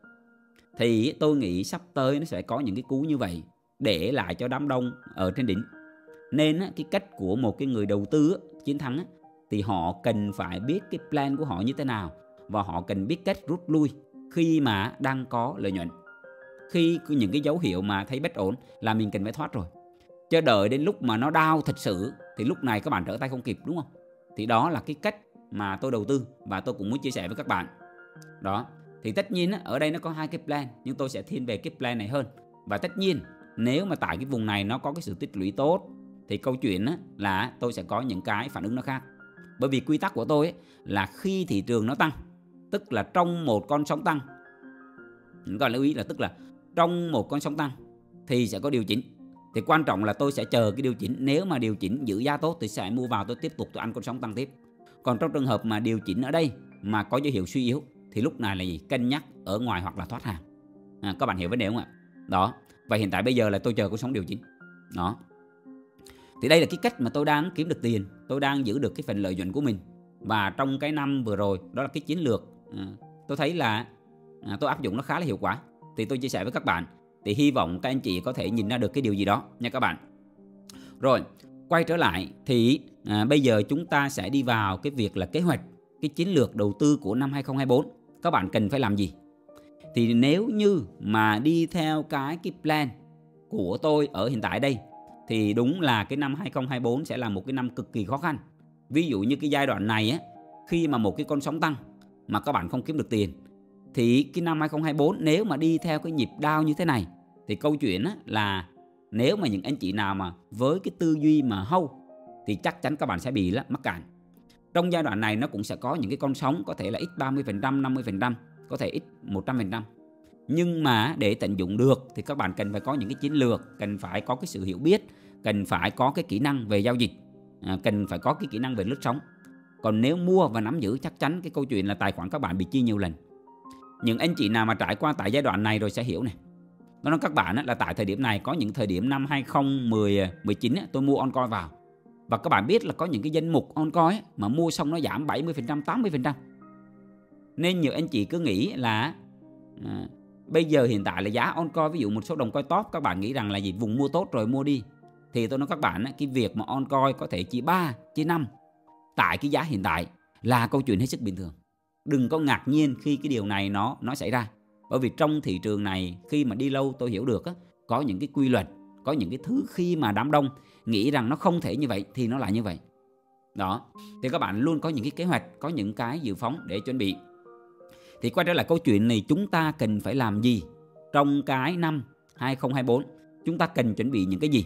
thì tôi nghĩ sắp tới nó sẽ có những cái cú như vậy để lại cho đám đông ở trên đỉnh. Nên cái cách của một cái người đầu tư chiến thắng thì họ cần phải biết cái plan của họ như thế nào, và họ cần biết cách rút lui khi mà đang có lợi nhuận. Khi những cái dấu hiệu mà thấy bất ổn là mình cần phải thoát rồi. Chứ đợi đến lúc mà nó down thật sự thì lúc này các bạn trở tay không kịp, đúng không? Thì đó là cái cách mà tôi đầu tư và tôi cũng muốn chia sẻ với các bạn. Đó, thì tất nhiên ở đây nó có 2 cái plan, nhưng tôi sẽ thiên về cái plan này hơn. Và tất nhiên nếu mà tại cái vùng này nó có cái sự tích lũy tốt thì câu chuyện là tôi sẽ có những cái phản ứng nó khác. Bởi vì quy tắc của tôi là khi thị trường nó tăng, tức là trong một con sóng tăng, các bạn lưu ý là tức là trong một con sóng tăng thì sẽ có điều chỉnh. Thì quan trọng là tôi sẽ chờ cái điều chỉnh. Nếu mà điều chỉnh giữ giá tốt thì sẽ mua vào, tôi tiếp tục tôi ăn con sóng tăng tiếp. Còn trong trường hợp mà điều chỉnh ở đây mà có dấu hiệu suy yếu thì lúc này là gì? Cân nhắc ở ngoài hoặc là thoát hàng. Các bạn hiểu vấn đề không ạ? Đó. Và hiện tại bây giờ là tôi chờ con sóng điều chỉnh. Đó. Thì đây là cái cách mà tôi đang kiếm được tiền, tôi đang giữ được cái phần lợi nhuận của mình. Và trong cái năm vừa rồi, đó là cái chiến lược tôi thấy là tôi áp dụng nó khá là hiệu quả. Thì tôi chia sẻ với các bạn. Thì hy vọng các anh chị có thể nhìn ra được cái điều gì đó nha các bạn. Rồi, quay trở lại thì bây giờ chúng ta sẽ đi vào cái việc là kế hoạch, cái chiến lược đầu tư của năm 2024. Các bạn cần phải làm gì? Thì nếu như mà đi theo cái plan của tôi ở hiện tại đây, thì đúng là cái năm 2024 sẽ là một cái năm cực kỳ khó khăn. Ví dụ như cái giai đoạn này khi mà một cái con sóng tăng mà các bạn không kiếm được tiền, thì cái năm 2024 nếu mà đi theo cái nhịp down như thế này, thì câu chuyện là nếu mà những anh chị nào mà với cái tư duy mà hold thì chắc chắn các bạn sẽ bị mắc cạn. Trong giai đoạn này nó cũng sẽ có những cái con sóng có thể là ít 30%, 50%, có thể ít 100%. Nhưng mà để tận dụng được thì các bạn cần phải có những cái chiến lược, cần phải có cái sự hiểu biết, cần phải có cái kỹ năng về giao dịch, cần phải có cái kỹ năng về lướt sóng. Còn nếu mua và nắm giữ chắc chắn cái câu chuyện là tài khoản các bạn bị chia nhiều lần. Những anh chị nào mà trải qua tại giai đoạn này rồi sẽ hiểu này. Nó nói các bạn là tại thời điểm này, có những thời điểm năm 2019 tôi mua oncoin vào. Và các bạn biết là có những cái danh mục oncoin mà mua xong nó giảm 70%, 80%. Nên nhiều anh chị cứ nghĩ là bây giờ hiện tại là giá oncoin, ví dụ một số đồng coin top, các bạn nghĩ rằng là gì vùng mua tốt rồi mua đi. Thì tôi nói các bạn, cái việc mà oncoin có thể chỉ 3, chỉ 5 tại cái giá hiện tại là câu chuyện hết sức bình thường. Đừng có ngạc nhiên khi cái điều này nó xảy ra. Bởi vì trong thị trường này, khi mà đi lâu tôi hiểu được có những cái quy luật, có những cái thứ khi mà đám đông nghĩ rằng nó không thể như vậy thì nó lại như vậy. Đó, thì các bạn luôn có những cái kế hoạch, có những cái dự phóng để chuẩn bị. Thì quay trở lại câu chuyện này, chúng ta cần phải làm gì trong cái năm 2024? Chúng ta cần chuẩn bị những cái gì?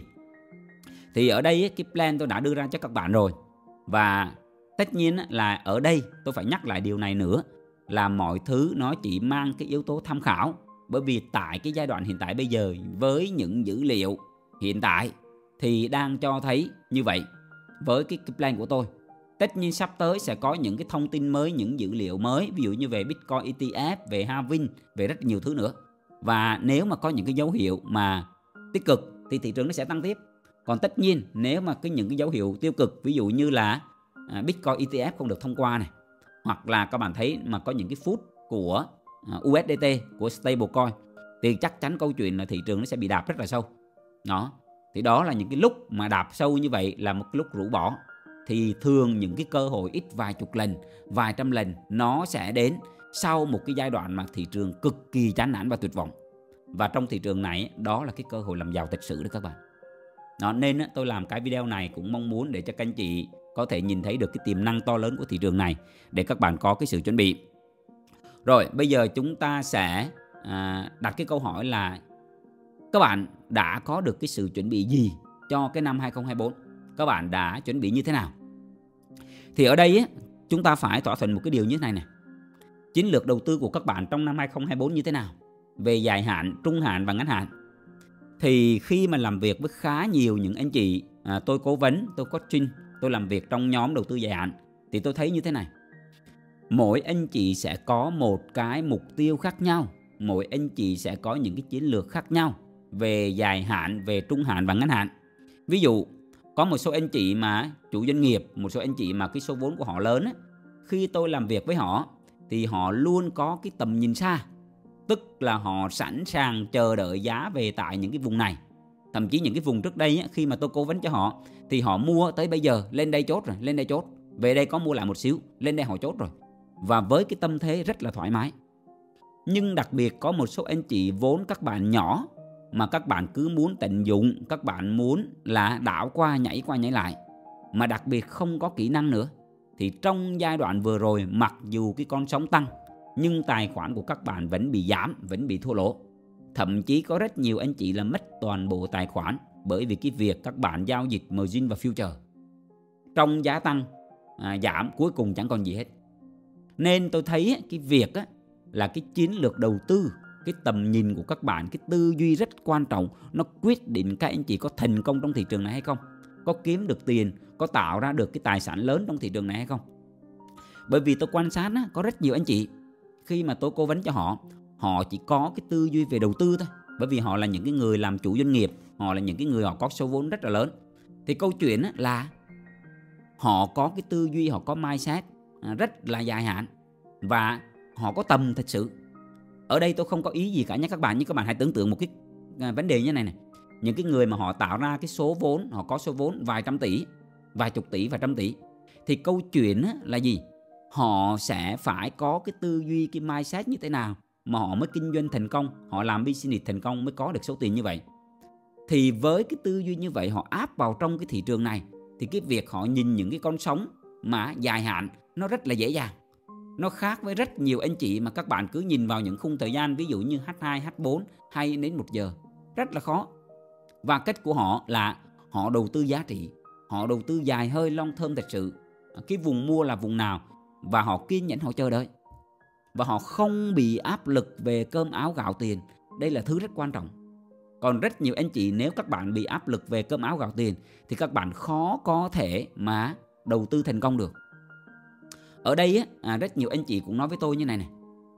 Thì ở đây cái plan tôi đã đưa ra cho các bạn rồi. Và tất nhiên là ở đây tôi phải nhắc lại điều này nữa, là mọi thứ nó chỉ mang cái yếu tố tham khảo. Bởi vì tại cái giai đoạn hiện tại bây giờ, với những dữ liệu hiện tại thì đang cho thấy như vậy. Với cái plan của tôi, tất nhiên sắp tới sẽ có những cái thông tin mới, những dữ liệu mới, ví dụ như về Bitcoin ETF, về halving, về rất nhiều thứ nữa. Và nếu mà có những cái dấu hiệu mà tích cực thì thị trường nó sẽ tăng tiếp. Còn tất nhiên nếu mà những cái dấu hiệu tiêu cực, ví dụ như là Bitcoin ETF không được thông qua này, hoặc là các bạn thấy mà có những cái phút của USDT, của stablecoin, thì chắc chắn câu chuyện là thị trường nó sẽ bị đạp rất là sâu. Đó, thì đó là những cái lúc mà đạp sâu như vậy là một cái lúc rũ bỏ. Thì thường những cái cơ hội ít vài chục lần, vài trăm lần nó sẽ đến sau một cái giai đoạn mà thị trường cực kỳ chán nản và tuyệt vọng. Và trong thị trường này, đó là cái cơ hội làm giàu thật sự đó các bạn. Đó, nên tôi làm cái video này cũng mong muốn để cho các anh chị có thể nhìn thấy được cái tiềm năng to lớn của thị trường này, để các bạn có cái sự chuẩn bị. Rồi bây giờ chúng ta sẽ đặt cái câu hỏi là các bạn đã có được cái sự chuẩn bị gì cho cái năm 2024? Các bạn đã chuẩn bị như thế nào? Thì ở đây chúng ta phải thỏa thuận một cái điều như thế này này. Chiến lược đầu tư của các bạn trong năm 2024 như thế nào? Về dài hạn, trung hạn và ngắn hạn. Thì khi mà làm việc với khá nhiều những anh chị, tôi cố vấn, tôi coaching, tôi làm việc trong nhóm đầu tư dài hạn, thì tôi thấy như thế này. Mỗi anh chị sẽ có một cái mục tiêu khác nhau. Mỗi anh chị sẽ có những cái chiến lược khác nhau về dài hạn, về trung hạn và ngắn hạn. Ví dụ, có một số anh chị mà chủ doanh nghiệp, một số anh chị mà cái số vốn của họ lớn khi tôi làm việc với họ thì họ luôn có cái tầm nhìn xa. Tức là họ sẵn sàng chờ đợi giá về tại những cái vùng này. Thậm chí những cái vùng trước đây khi mà tôi cố vấn cho họ thì họ mua tới bây giờ, lên đây chốt rồi, lên đây chốt. Về đây có mua lại một xíu, lên đây họ chốt rồi. Và với cái tâm thế rất là thoải mái. Nhưng đặc biệt có một số anh chị vốn các bạn nhỏ mà các bạn cứ muốn tận dụng, các bạn muốn là đảo qua nhảy lại, mà đặc biệt không có kỹ năng nữa. Thì trong giai đoạn vừa rồi, mặc dù cái con sóng tăng, nhưng tài khoản của các bạn vẫn bị giảm, vẫn bị thua lỗ. Thậm chí có rất nhiều anh chị là mất toàn bộ tài khoản bởi vì cái việc các bạn giao dịch margin và future. Trong giá tăng, giảm cuối cùng chẳng còn gì hết. Nên tôi thấy cái việc là cái chiến lược đầu tư, cái tầm nhìn của các bạn, cái tư duy rất quan trọng. Nó quyết định các anh chị có thành công trong thị trường này hay không, có kiếm được tiền, có tạo ra được cái tài sản lớn trong thị trường này hay không. Bởi vì tôi quan sát có rất nhiều anh chị, khi mà tôi cố vấn cho họ, họ chỉ có cái tư duy về đầu tư thôi. Bởi vì họ là những cái người làm chủ doanh nghiệp, họ là những cái người họ có số vốn rất là lớn. Thì câu chuyện là họ có cái tư duy, họ có mindset rất là dài hạn và họ có tầm thật sự. Ở đây tôi không có ý gì cả nhé các bạn, nhưng các bạn hãy tưởng tượng một cái vấn đề như này này. Những cái người mà họ tạo ra cái số vốn, họ có số vốn vài trăm tỷ, vài chục tỷ, vài trăm tỷ, thì câu chuyện là gì? Họ sẽ phải có cái tư duy, cái mindset như thế nào mà họ mới kinh doanh thành công, họ làm business thành công mới có được số tiền như vậy. Thì với cái tư duy như vậy họ áp vào trong cái thị trường này, thì cái việc họ nhìn những cái con sóng mà dài hạn nó rất là dễ dàng. Nó khác với rất nhiều anh chị mà các bạn cứ nhìn vào những khung thời gian ví dụ như H2, H4 hay đến 1 giờ. Rất là khó. Và cách của họ là họ đầu tư giá trị, họ đầu tư dài hơi long term thật sự. Cái vùng mua là vùng nào và họ kiên nhẫn họ chờ đợi. Và họ không bị áp lực về cơm áo gạo tiền. Đây là thứ rất quan trọng. Còn rất nhiều anh chị nếu các bạn bị áp lực về cơm áo gạo tiền thì các bạn khó có thể mà đầu tư thành công được. Ở đây rất nhiều anh chị cũng nói với tôi như này này.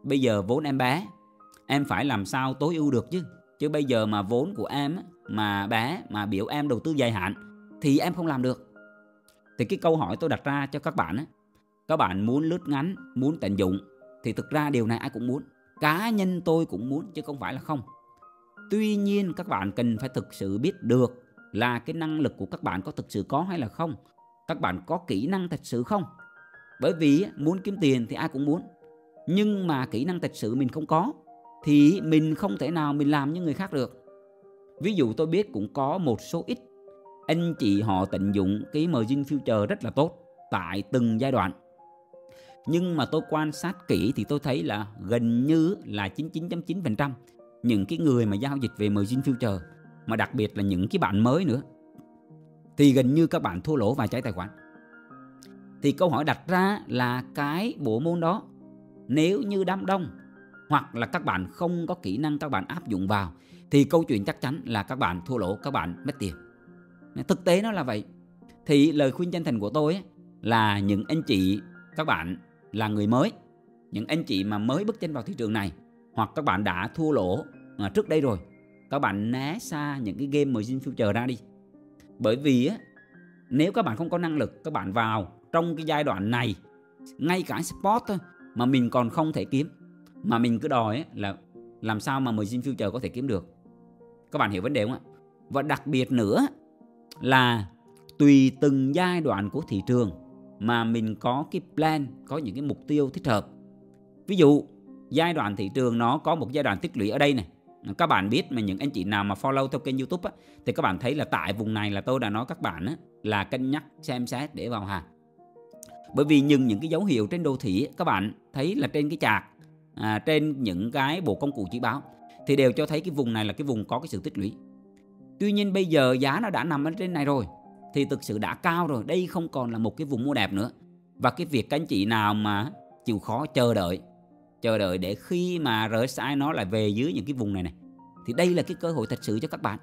bây giờ vốn em bé, em phải làm sao tối ưu được chứ. Chứ bây giờ mà vốn của em mà bé mà biểu em đầu tư dài hạn thì em không làm được. Thì cái câu hỏi tôi đặt ra cho các bạn, các bạn muốn lướt ngắn, muốn tận dụng, thì thực ra điều này ai cũng muốn. Cá nhân tôi cũng muốn chứ không phải là không. Tuy nhiên các bạn cần phải thực sự biết được là cái năng lực của các bạn có thực sự có hay là không. Các bạn có kỹ năng thật sự không. Bởi vì muốn kiếm tiền thì ai cũng muốn, nhưng mà kỹ năng thật sự mình không có thì mình không thể nào mình làm như người khác được. Ví dụ tôi biết cũng có một số ít anh chị họ tận dụng cái margin future rất là tốt tại từng giai đoạn. Nhưng mà tôi quan sát kỹ thì tôi thấy là gần như là 99.9% những cái người mà giao dịch về margin future, mà đặc biệt là những cái bạn mới nữa, thì gần như các bạn thua lỗ và cháy tài khoản. Thì câu hỏi đặt ra là cái bộ môn đó, nếu như đám đông hoặc là các bạn không có kỹ năng các bạn áp dụng vào, thì câu chuyện chắc chắn là các bạn thua lỗ, các bạn mất tiền. Thực tế nó là vậy. Thì lời khuyên chân thành của tôi là những anh chị, các bạn là người mới, những anh chị mà mới bước chân vào thị trường này, hoặc các bạn đã thua lỗ trước đây rồi, các bạn né xa những cái game margin future ra đi. Bởi vì nếu các bạn không có năng lực, các bạn vào trong cái giai đoạn này, ngay cả spot thôi mà mình còn không thể kiếm, mà mình cứ đòi là làm sao mà margin future có thể kiếm được. Các bạn hiểu vấn đề không ạ? Và đặc biệt nữa là tùy từng giai đoạn của thị trường mà mình có cái plan, có những cái mục tiêu thích hợp. Ví dụ giai đoạn thị trường nó có một giai đoạn tích lũy ở đây này. Các bạn biết mà, những anh chị nào mà follow theo kênh YouTube thì các bạn thấy là tại vùng này là tôi đã nói các bạn là cân nhắc xem xét để vào hàng. Bởi vì những cái dấu hiệu trên đồ thị các bạn thấy là trên cái chart, trên những cái bộ công cụ chỉ báo thì đều cho thấy cái vùng này là cái vùng có cái sự tích lũy. Tuy nhiên bây giờ giá nó đã nằm ở trên này rồi thì thực sự đã cao rồi, đây không còn là một cái vùng mua đẹp nữa. Và cái việc các anh chị nào mà chịu khó chờ đợi để khi mà RSI nó lại về dưới những cái vùng này thì đây là cái cơ hội thật sự cho các bạn.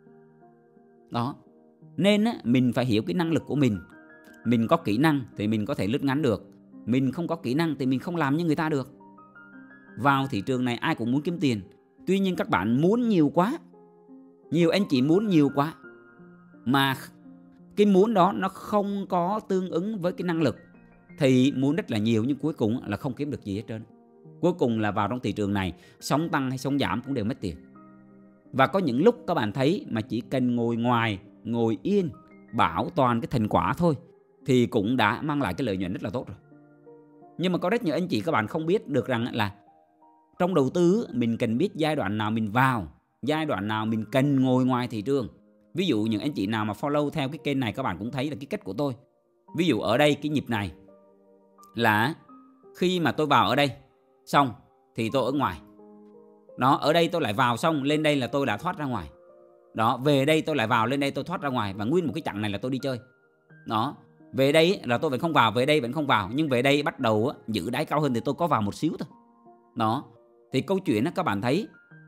Đó. Nên mình phải hiểu cái năng lực của mình. Mình có kỹ năng thì mình có thể lướt ngắn được, mình không có kỹ năng thì mình không làm như người ta được. Vào thị trường này ai cũng muốn kiếm tiền, tuy nhiên các bạn muốn nhiều quá. Nhiều anh chị muốn nhiều quá mà cái muốn đó nó không có tương ứng với cái năng lực, thì muốn rất là nhiều nhưng cuối cùng là không kiếm được gì hết trơn. Cuối cùng là vào trong thị trường này, sóng tăng hay sóng giảm cũng đều mất tiền. Và có những lúc các bạn thấy mà chỉ cần ngồi ngoài, ngồi yên, bảo toàn cái thành quả thôi thì cũng đã mang lại cái lợi nhuận rất là tốt rồi. Nhưng mà có rất nhiều anh chị các bạn không biết được rằng là trong đầu tư mình cần biết giai đoạn nào mình vào, giai đoạn nào mình cần ngồi ngoài thị trường. Ví dụ những anh chị nào mà follow theo cái kênh này các bạn cũng thấy là cái cách của tôi. Ví dụ ở đây cái nhịp này là khi mà tôi vào ở đây xong thì tôi ở ngoài. Đó, ở đây tôi lại vào xong lên đây là tôi đã thoát ra ngoài. Đó, về đây tôi lại vào, lên đây tôi thoát ra ngoài, và nguyên một cái chặng này là tôi đi chơi. Đó, về đây là tôi vẫn không vào, về đây vẫn không vào, nhưng về đây bắt đầu giữ đáy cao hơn thì tôi có vào một xíu thôi. Đó, thì câu chuyện các bạn thấy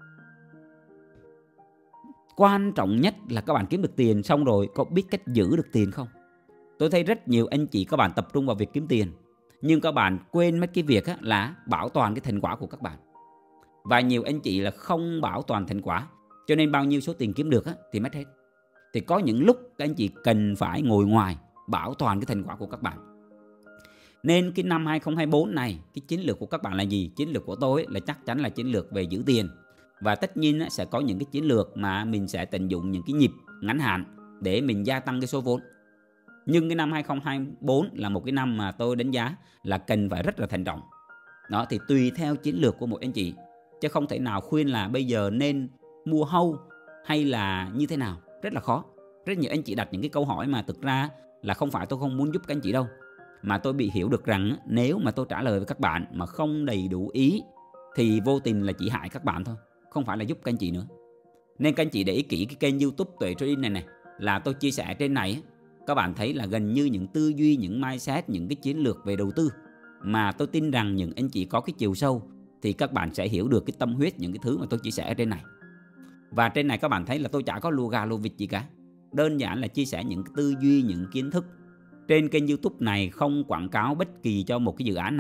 quan trọng nhất là các bạn kiếm được tiền, xong rồi có biết cách giữ được tiền không? Tôi thấy rất nhiều anh chị các bạn tập trung vào việc kiếm tiền, nhưng các bạn quên mất cái việc là bảo toàn cái thành quả của các bạn. Và nhiều anh chị là không bảo toàn thành quả, cho nên bao nhiêu số tiền kiếm được thì mất hết. Thì có những lúc các anh chị cần phải ngồi ngoài bảo toàn cái thành quả của các bạn. Nên cái năm 2024 này, cái chiến lược của các bạn là gì? Chiến lược của tôi là chắc chắn là chiến lược về giữ tiền. Và tất nhiên sẽ có những cái chiến lược mà mình sẽ tận dụng những cái nhịp ngắn hạn để mình gia tăng cái số vốn. Nhưng cái năm 2024 là một cái năm mà tôi đánh giá là cần phải rất là thận trọng. Đó, thì tùy theo chiến lược của một anh chị, chứ không thể nào khuyên là bây giờ nên mua hâu hay là như thế nào. Rất là khó. Rất nhiều anh chị đặt những cái câu hỏi mà thực ra là không phải tôi không muốn giúp các anh chị đâu, mà tôi bị hiểu được rằng nếu mà tôi trả lời với các bạn mà không đầy đủ ý thì vô tình là chỉ hại các bạn thôi, không phải là giúp các anh chị nữa. Nên các anh chị để ý kỹ cái kênh YouTube Tuệ Trading này là tôi chia sẻ trên này, các bạn thấy là gần như những tư duy, những mindset, những cái chiến lược về đầu tư mà tôi tin rằng những anh chị có cái chiều sâu thì các bạn sẽ hiểu được cái tâm huyết, những cái thứ mà tôi chia sẻ ở trên này. Và trên này các bạn thấy là tôi chả có lùa gà lùa vịt gì cả, đơn giản là chia sẻ những cái tư duy, những kiến thức. Trên kênh YouTube này không quảng cáo bất kỳ cho một cái dự án nào,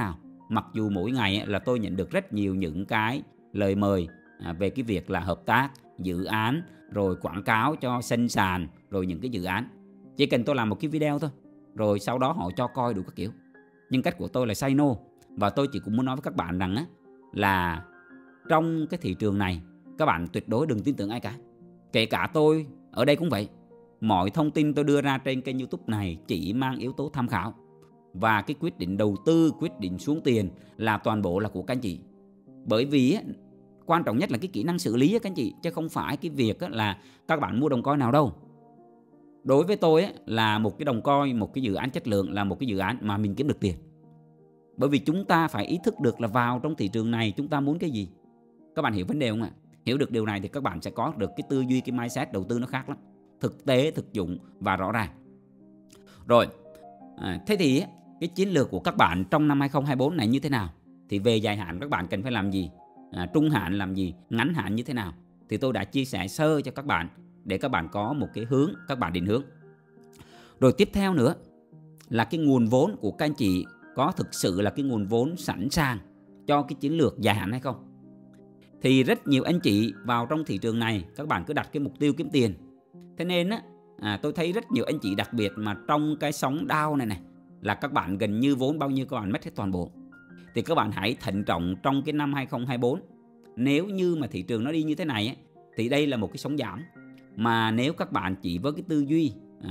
Mặc dù mỗi ngày là tôi nhận được rất nhiều những cái lời mời về cái việc là hợp tác, dự án, rồi quảng cáo cho sân sàn, rồi những cái dự án. Chỉ cần tôi làm một cái video thôi, rồi sau đó họ cho coi đủ các kiểu. Nhưng cách của tôi là say no. Và tôi chỉ cũng muốn nói với các bạn rằng là trong cái thị trường này, các bạn tuyệt đối đừng tin tưởng ai cả. Kể cả tôi ở đây cũng vậy. Mọi thông tin tôi đưa ra trên kênh YouTube này chỉ mang yếu tố tham khảo. Và cái quyết định đầu tư, quyết định xuống tiền là toàn bộ là của các anh chị. Bởi vì quan trọng nhất là cái kỹ năng xử lý các anh chị, chứ không phải cái việc là các bạn mua đồng coin nào đâu. Đối với tôi là một cái đồng coin, một cái dự án chất lượng là một cái dự án mà mình kiếm được tiền. Bởi vì chúng ta phải ý thức được là vào trong thị trường này chúng ta muốn cái gì. Các bạn hiểu vấn đề không ạ? Hiểu được điều này thì các bạn sẽ có được cái tư duy, cái mindset đầu tư nó khác lắm. Thực tế, thực dụng và rõ ràng. Rồi, thế thì cái chiến lược của các bạn trong năm 2024 này như thế nào? Thì về dài hạn các bạn cần phải làm gì? Trung hạn làm gì? Ngắn hạn như thế nào? Thì tôi đã chia sẻ sơ cho các bạn để các bạn có một cái hướng, các bạn định hướng. Rồi tiếp theo nữa là cái nguồn vốn của các anh chị có thực sự là cái nguồn vốn sẵn sàng cho cái chiến lược dài hạn hay không? Thì rất nhiều anh chị vào trong thị trường này các bạn cứ đặt cái mục tiêu kiếm tiền. Thế nên tôi thấy rất nhiều anh chị đặc biệt mà trong cái sóng down này là các bạn gần như vốn bao nhiêu các bạn mất hết toàn bộ. Thì các bạn hãy thận trọng trong cái năm 2024. Nếu như mà thị trường nó đi như thế này thì đây là một cái sóng giảm. Mà nếu các bạn chỉ với cái tư duy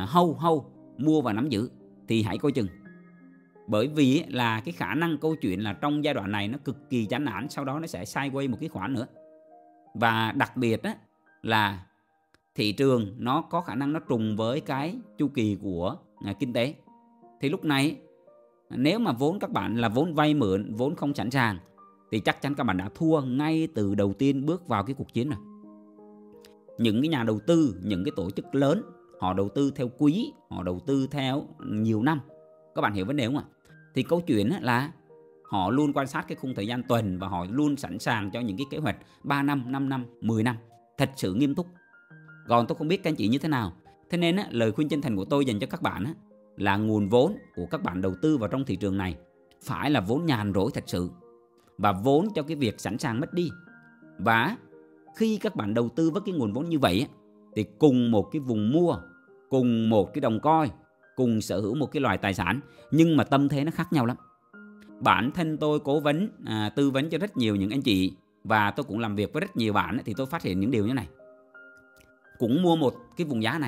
mua và nắm giữ thì hãy coi chừng. Bởi vì là cái khả năng câu chuyện là trong giai đoạn này nó cực kỳ chán nản, sau đó nó sẽ sideways một cái khoản nữa. Và đặc biệt là thị trường nó có khả năng nó trùng với cái chu kỳ của kinh tế. Thì lúc này nếu mà vốn các bạn là vốn vay mượn, vốn không sẵn sàng thì chắc chắn các bạn đã thua ngay từ đầu tiên bước vào cái cuộc chiến rồi. Những cái nhà đầu tư, những cái tổ chức lớn, họ đầu tư theo quý, họ đầu tư theo nhiều năm. Các bạn hiểu vấn đề không ạ? Thì câu chuyện là họ luôn quan sát cái khung thời gian tuần và họ luôn sẵn sàng cho những cái kế hoạch 3 năm, 5 năm, 10 năm. Thật sự nghiêm túc. Còn tôi không biết các anh chị như thế nào. Thế nên lời khuyên chân thành của tôi dành cho các bạn là nguồn vốn của các bạn đầu tư vào trong thị trường này phải là vốn nhàn rỗi thật sự. Và vốn cho cái việc sẵn sàng mất đi. Và khi các bạn đầu tư với cái nguồn vốn như vậy thì cùng một cái vùng mua, cùng một cái đồng coin, cùng sở hữu một cái loại tài sản, nhưng mà tâm thế nó khác nhau lắm. Bản thân tôi cố vấn, tư vấn cho rất nhiều những anh chị và tôi cũng làm việc với rất nhiều bạn thì tôi phát hiện những điều như này. Cũng mua một cái vùng giá này,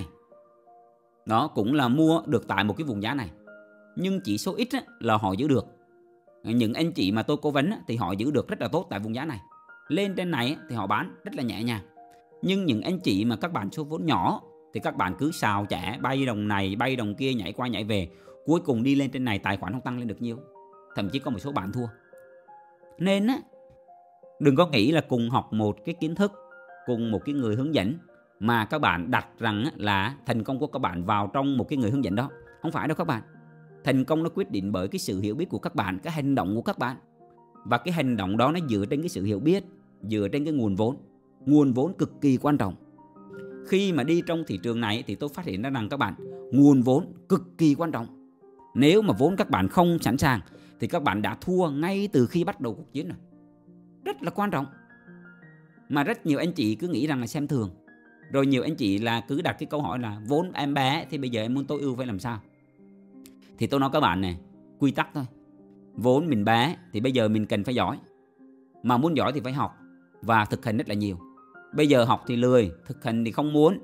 đó cũng là mua được tại một cái vùng giá này, nhưng chỉ số ít là họ giữ được. Những anh chị mà tôi cố vấn thì họ giữ được rất là tốt tại vùng giá này. Lên trên này thì họ bán rất là nhẹ nhàng. Nhưng những anh chị mà các bạn số vốn nhỏ thì các bạn cứ xào chẻ, bay đồng này, bay đồng kia, nhảy qua nhảy về. Cuối cùng đi lên trên này tài khoản không tăng lên được nhiều. Thậm chí có một số bạn thua. Nên đừng có nghĩ là cùng học một cái kiến thức, cùng một cái người hướng dẫn mà các bạn đặt rằng là thành công của các bạn vào trong một cái người hướng dẫn đó. Không phải đâu các bạn. Thành công nó quyết định bởi cái sự hiểu biết của các bạn, cái hành động của các bạn. Và cái hành động đó nó dựa trên cái sự hiểu biết, dựa trên cái nguồn vốn. Nguồn vốn cực kỳ quan trọng. Khi mà đi trong thị trường này thì tôi phát hiện ra rằng các bạn, nguồn vốn cực kỳ quan trọng. Nếu mà vốn các bạn không sẵn sàng thì các bạn đã thua ngay từ khi bắt đầu cuộc chiến rồi. Rất là quan trọng. Mà rất nhiều anh chị cứ nghĩ rằng là xem thường. Rồi nhiều anh chị là cứ đặt cái câu hỏi là vốn em bé thì bây giờ em muốn tối ưu phải làm sao? Thì tôi nói các bạn này, quy tắc thôi. Vốn mình bé thì bây giờ mình cần phải giỏi. Mà muốn giỏi thì phải học và thực hành rất là nhiều. Bây giờ học thì lười, thực hành thì không muốn.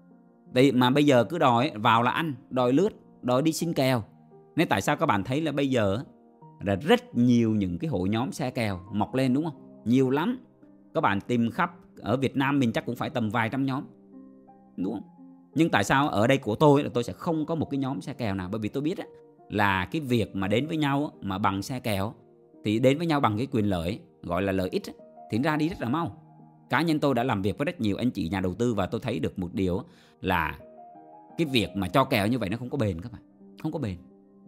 Mà bây giờ cứ đòi vào là ăn, đòi lướt, đòi đi xin kèo. Nên tại sao các bạn thấy là bây giờ là rất nhiều những cái hội nhóm xe kèo mọc lên đúng không? Nhiều lắm. Các bạn tìm khắp ở Việt Nam mình chắc cũng phải tầm vài trăm nhóm. Đúng không? Nhưng tại sao ở đây của tôi là tôi sẽ không có một cái nhóm xe kèo nào? Bởi vì tôi biết là cái việc mà đến với nhau mà bằng xe kèo thì đến với nhau bằng cái quyền lợi, gọi là lợi ích thì ra đi rất là mau. Cá nhân tôi đã làm việc với rất nhiều anh chị nhà đầu tư và tôi thấy được một điều là cái việc mà cho kèo như vậy nó không có bền các bạn. Không có bền.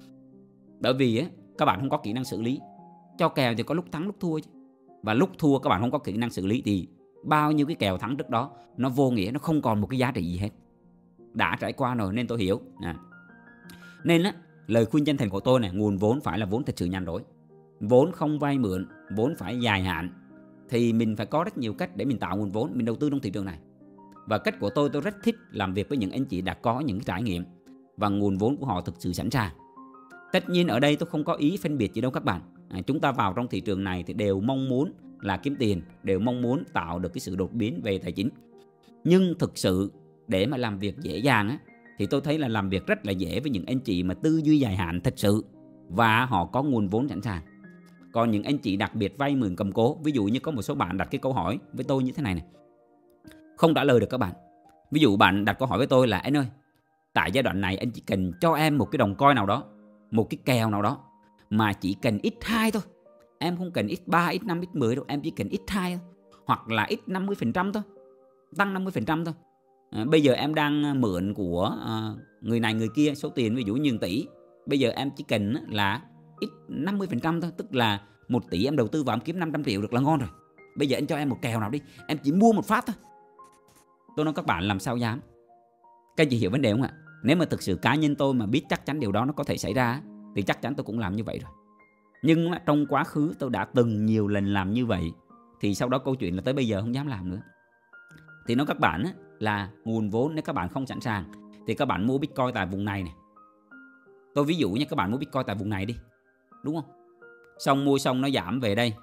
Bởi vì các bạn không có kỹ năng xử lý. Cho kèo thì có lúc thắng lúc thua chứ. Và lúc thua các bạn không có kỹ năng xử lý thì bao nhiêu cái kèo thắng trước đó nó vô nghĩa, nó không còn một cái giá trị gì hết. Đã trải qua rồi nên tôi hiểu. Nên lời khuyên chân thành của tôi này, nguồn vốn phải là vốn thật sự nhàn rỗi. vốn không vay mượn, vốn phải dài hạn, thì mình phải có rất nhiều cách để mình tạo nguồn vốn, mình đầu tư trong thị trường này. Và cách của tôi rất thích làm việc với những anh chị đã có những trải nghiệm và nguồn vốn của họ thực sự sẵn sàng. Tất nhiên ở đây tôi không có ý phân biệt gì đâu các bạn. Chúng ta vào trong thị trường này thì đều mong muốn là kiếm tiền, đều mong muốn tạo được cái sự đột biến về tài chính. Nhưng thực sự để mà làm việc dễ dàng á, thì tôi thấy là làm việc rất là dễ với những anh chị mà tư duy dài hạn thật sự và họ có nguồn vốn sẵn sàng. Còn những anh chị đặc biệt vay mượn cầm cố, ví dụ như có một số bạn đặt cái câu hỏi với tôi như thế này này, không trả lời được các bạn. Ví dụ bạn đặt câu hỏi với tôi là: anh ơi, tại giai đoạn này anh chỉ cần cho em một cái đồng coin nào đó, một cái kèo nào đó, mà chỉ cần x2 thôi, em không cần x3, x5, x10 đâu, em chỉ cần x2 thôi, hoặc là x50% thôi, tăng 50% thôi. Bây giờ em đang mượn của người này người kia số tiền ví dụ như 1 tỷ, bây giờ em chỉ cần là x50% thôi, tức là 1 tỷ em đầu tư vào em kiếm 500 triệu được là ngon rồi. Bây giờ anh cho em một kèo nào đi, em chỉ mua một phát thôi. Tôi nói các bạn làm sao dám. Các chị hiểu vấn đề không ạ? Nếu mà thực sự cá nhân tôi mà biết chắc chắn điều đó nó có thể xảy ra thì chắc chắn tôi cũng làm như vậy rồi. Nhưng trong quá khứ tôi đã từng nhiều lần làm như vậy, thì sau đó câu chuyện là tới bây giờ không dám làm nữa. Thì nói các bạn là nguồn vốn nếu các bạn không sẵn sàng thì các bạn mua Bitcoin tại vùng này này. Tôi ví dụ như các bạn mua Bitcoin tại vùng này đi, đúng không? Xong mua xong nó giảm về đây,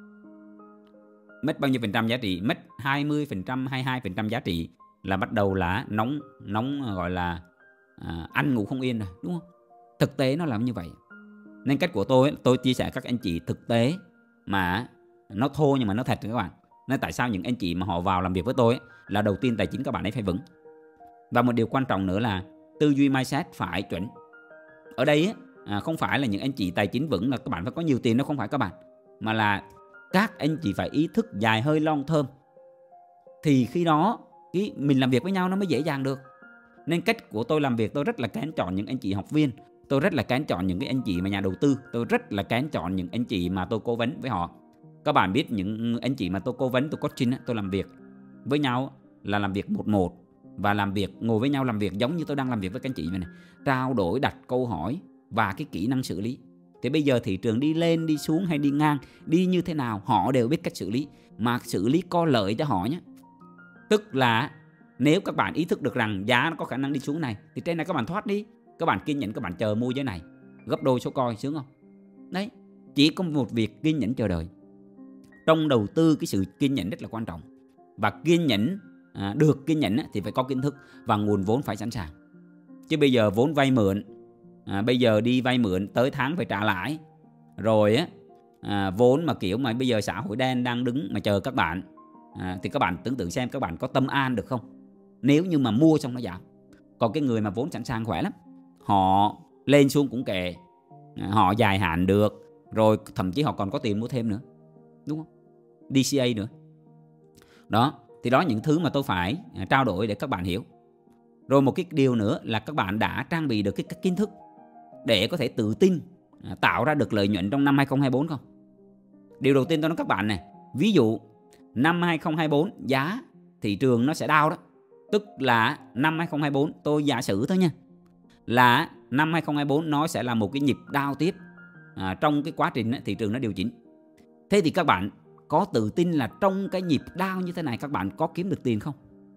mất bao nhiêu phần trăm giá trị? Mất 20%, 22% giá trị là bắt đầu là nóng gọi là ăn ngủ không yên rồi, đúng không? Thực tế nó làm như vậy. Nên cách của tôi chia sẻ các anh chị thực tế mà nó thô nhưng mà nó thật các bạn. Nên tại sao những anh chị mà họ vào làm việc với tôi là đầu tiên tài chính các bạn ấy phải vững. Và một điều quan trọng nữa là tư duy mindset phải chuẩn. Ở đây không phải là những anh chị tài chính vững là các bạn phải có nhiều tiền, nó không phải các bạn, mà là các anh chị phải ý thức dài hơi long thơm. Thì khi đó mình làm việc với nhau nó mới dễ dàng được. Nên cách của tôi làm việc, tôi rất là kén chọn những anh chị học viên, tôi rất là kén chọn những cái anh chị mà nhà đầu tư, tôi rất là kén chọn những anh chị mà tôi cố vấn với họ. Các bạn biết những anh chị mà tôi cố vấn, tôi coaching, tôi làm việc với nhau là làm việc 1-1 và làm việc ngồi với nhau làm việc giống như tôi đang làm việc với các anh chị này, trao đổi, đặt câu hỏi và cái kỹ năng xử lý. Thì bây giờ thị trường đi lên, đi xuống hay đi ngang, đi như thế nào họ đều biết cách xử lý, mà xử lý có lợi cho họ nhé. Tức là nếu các bạn ý thức được rằng giá nó có khả năng đi xuống này thì trên này các bạn thoát đi, các bạn kiên nhẫn, các bạn chờ mua dưới này gấp đôi số coin, sướng không? Đấy, chỉ có một việc kiên nhẫn chờ đợi. Trong đầu tư cái sự kiên nhẫn rất là quan trọng. Và kiên nhẫn, được kiên nhẫn thì phải có kiến thức và nguồn vốn phải sẵn sàng. Chứ bây giờ vốn vay mượn, bây giờ đi vay mượn tới tháng phải trả lãi, rồi vốn mà kiểu mà bây giờ xã hội đen đang đứng mà chờ các bạn, thì các bạn tưởng tượng xem các bạn có tâm an được không nếu như mà mua xong nó giảm. Còn cái người mà vốn sẵn sàng khỏe lắm, họ lên xuống cũng kệ, họ dài hạn được, rồi thậm chí họ còn có tiền mua thêm nữa, đúng không? DCA nữa. Đó, thì đó những thứ mà tôi phải trao đổi để các bạn hiểu. Rồi một cái điều nữa là các bạn đã trang bị được cái kiến thức để có thể tự tin tạo ra được lợi nhuận trong năm 2024 không? Điều đầu tiên tôi nói các bạn này, ví dụ năm 2024 giá thị trường nó sẽ down đó. Tức là năm 2024, tôi giả sử thôi nha, là năm 2024 nó sẽ là một cái nhịp down tiếp trong cái quá trình thị trường nó điều chỉnh. Thế thì các bạn có tự tin là trong cái nhịp down như thế này các bạn có kiếm được tiền không?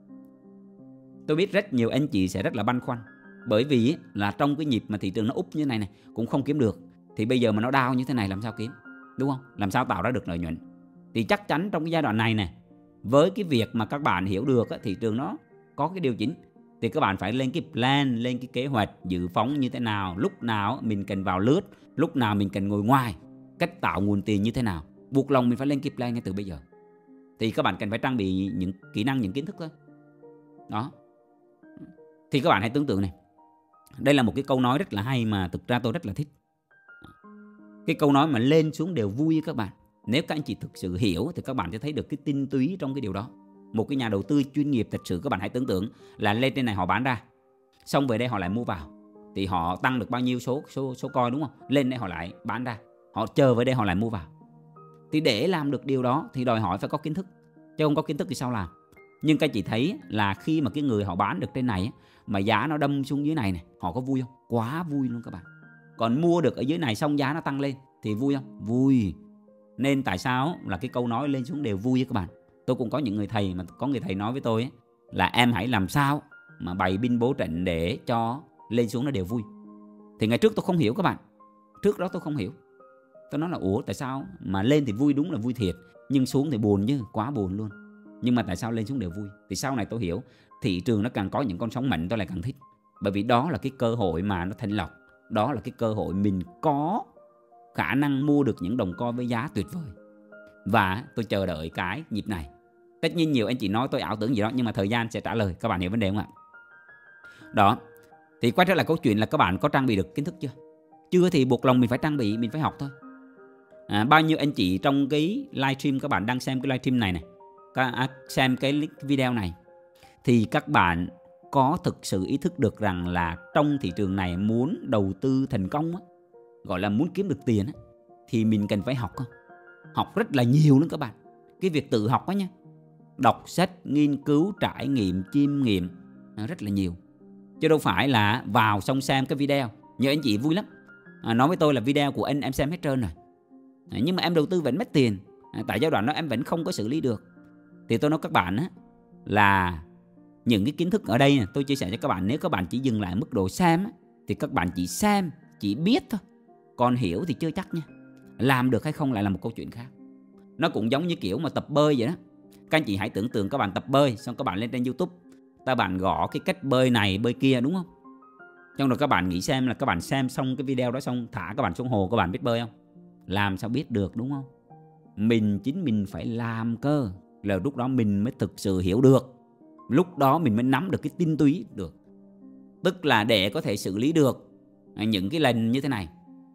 Tôi biết rất nhiều anh chị sẽ rất là băn khoăn, bởi vì là trong cái nhịp mà thị trường nó úp như thế này cũng không kiếm được, thì bây giờ mà nó down như thế này làm sao kiếm, đúng không? Làm sao tạo ra được lợi nhuận? Thì chắc chắn trong cái giai đoạn này này, với cái việc mà các bạn hiểu được thị trường nó có cái điều chỉnh, thì các bạn phải lên cái plan, lên cái kế hoạch dự phóng như thế nào, lúc nào mình cần vào lướt, lúc nào mình cần ngồi ngoài, cách tạo nguồn tiền như thế nào. Buộc lòng mình phải lên cái plan ngay từ bây giờ. Thì các bạn cần phải trang bị những kỹ năng, những kiến thức thôi. Đó. Thì các bạn hãy tưởng tượng này, đây là một cái câu nói rất là hay mà thực ra tôi rất là thích. Cái câu nói mà lên xuống đều vui các bạn. Nếu các anh chị thực sự hiểu thì các bạn sẽ thấy được cái tinh túy trong cái điều đó. Một cái nhà đầu tư chuyên nghiệp thật sự, các bạn hãy tưởng tượng là lên trên này họ bán ra, xong về đây họ lại mua vào, thì họ tăng được bao nhiêu số coin, đúng không? Lên đây họ lại bán ra, họ chờ về đây họ lại mua vào. Thì để làm được điều đó thì đòi hỏi phải có kiến thức, chứ không có kiến thức thì sao làm? Nhưng các chị thấy là khi mà cái người họ bán được trên này mà giá nó đâm xuống dưới này, họ có vui không? Quá vui luôn các bạn. Còn mua được ở dưới này xong giá nó tăng lên thì vui không? Vui. Nên tại sao là cái câu nói lên xuống đều vui các bạn. Tôi cũng có những người thầy, mà có người thầy nói với tôi ấy, là em hãy làm sao mà bày binh bố trận để cho lên xuống nó đều vui. Thì ngày trước tôi không hiểu các bạn. Trước đó tôi không hiểu. Tôi nói là ủa tại sao mà lên thì vui, đúng là vui thiệt, nhưng xuống thì buồn chứ, quá buồn luôn. Nhưng mà tại sao lên xuống đều vui? Thì sau này tôi hiểu, thị trường nó càng có những con sóng mạnh tôi lại càng thích. Bởi vì đó là cái cơ hội mà nó thanh lọc. Đó là cái cơ hội mình có khả năng mua được những đồng coin với giá tuyệt vời. Và tôi chờ đợi cái nhịp này. Tất nhiên nhiều anh chị nói tôi ảo tưởng gì đó, nhưng mà thời gian sẽ trả lời. Các bạn hiểu vấn đề không ạ? Đó. Thì quay trở lại câu chuyện là các bạn có trang bị được kiến thức chưa? Chưa thì buộc lòng mình phải trang bị, mình phải học thôi. Bao nhiêu anh chị trong cái livestream các bạn đang xem cái livestream này xem cái video này, thì các bạn có thực sự ý thức được rằng là trong thị trường này muốn đầu tư thành công á, gọi là muốn kiếm được tiền á, thì mình cần phải học không? Học rất là nhiều nữa các bạn. Cái việc tự học á nha, đọc sách, nghiên cứu, trải nghiệm, chiêm nghiệm rất là nhiều. Chứ đâu phải là vào xong xem cái video. Nhiều anh chị vui lắm, nói với tôi là video của anh em xem hết trơn rồi, nhưng mà em đầu tư vẫn mất tiền, tại giai đoạn đó em vẫn không có xử lý được. Thì tôi nói các bạn á, là những cái kiến thức ở đây tôi chia sẻ cho các bạn. Nếu các bạn chỉ dừng lại mức độ xem á, thì các bạn chỉ xem, chỉ biết thôi. Còn hiểu thì chưa chắc nha. Làm được hay không lại là một câu chuyện khác. Nó cũng giống như kiểu mà tập bơi vậy đó. Các anh chị hãy tưởng tượng các bạn tập bơi, xong các bạn lên trên YouTube, các bạn gõ cái cách bơi này bơi kia, đúng không? Xong rồi các bạn nghĩ xem là các bạn xem xong cái video đó xong thả các bạn xuống hồ, các bạn biết bơi không? Làm sao biết được, đúng không? Chính mình phải làm cơ, là lúc đó mình mới thực sự hiểu được. Lúc đó mình mới nắm được cái tinh túy được. Tức là để có thể xử lý được những cái lần như thế này.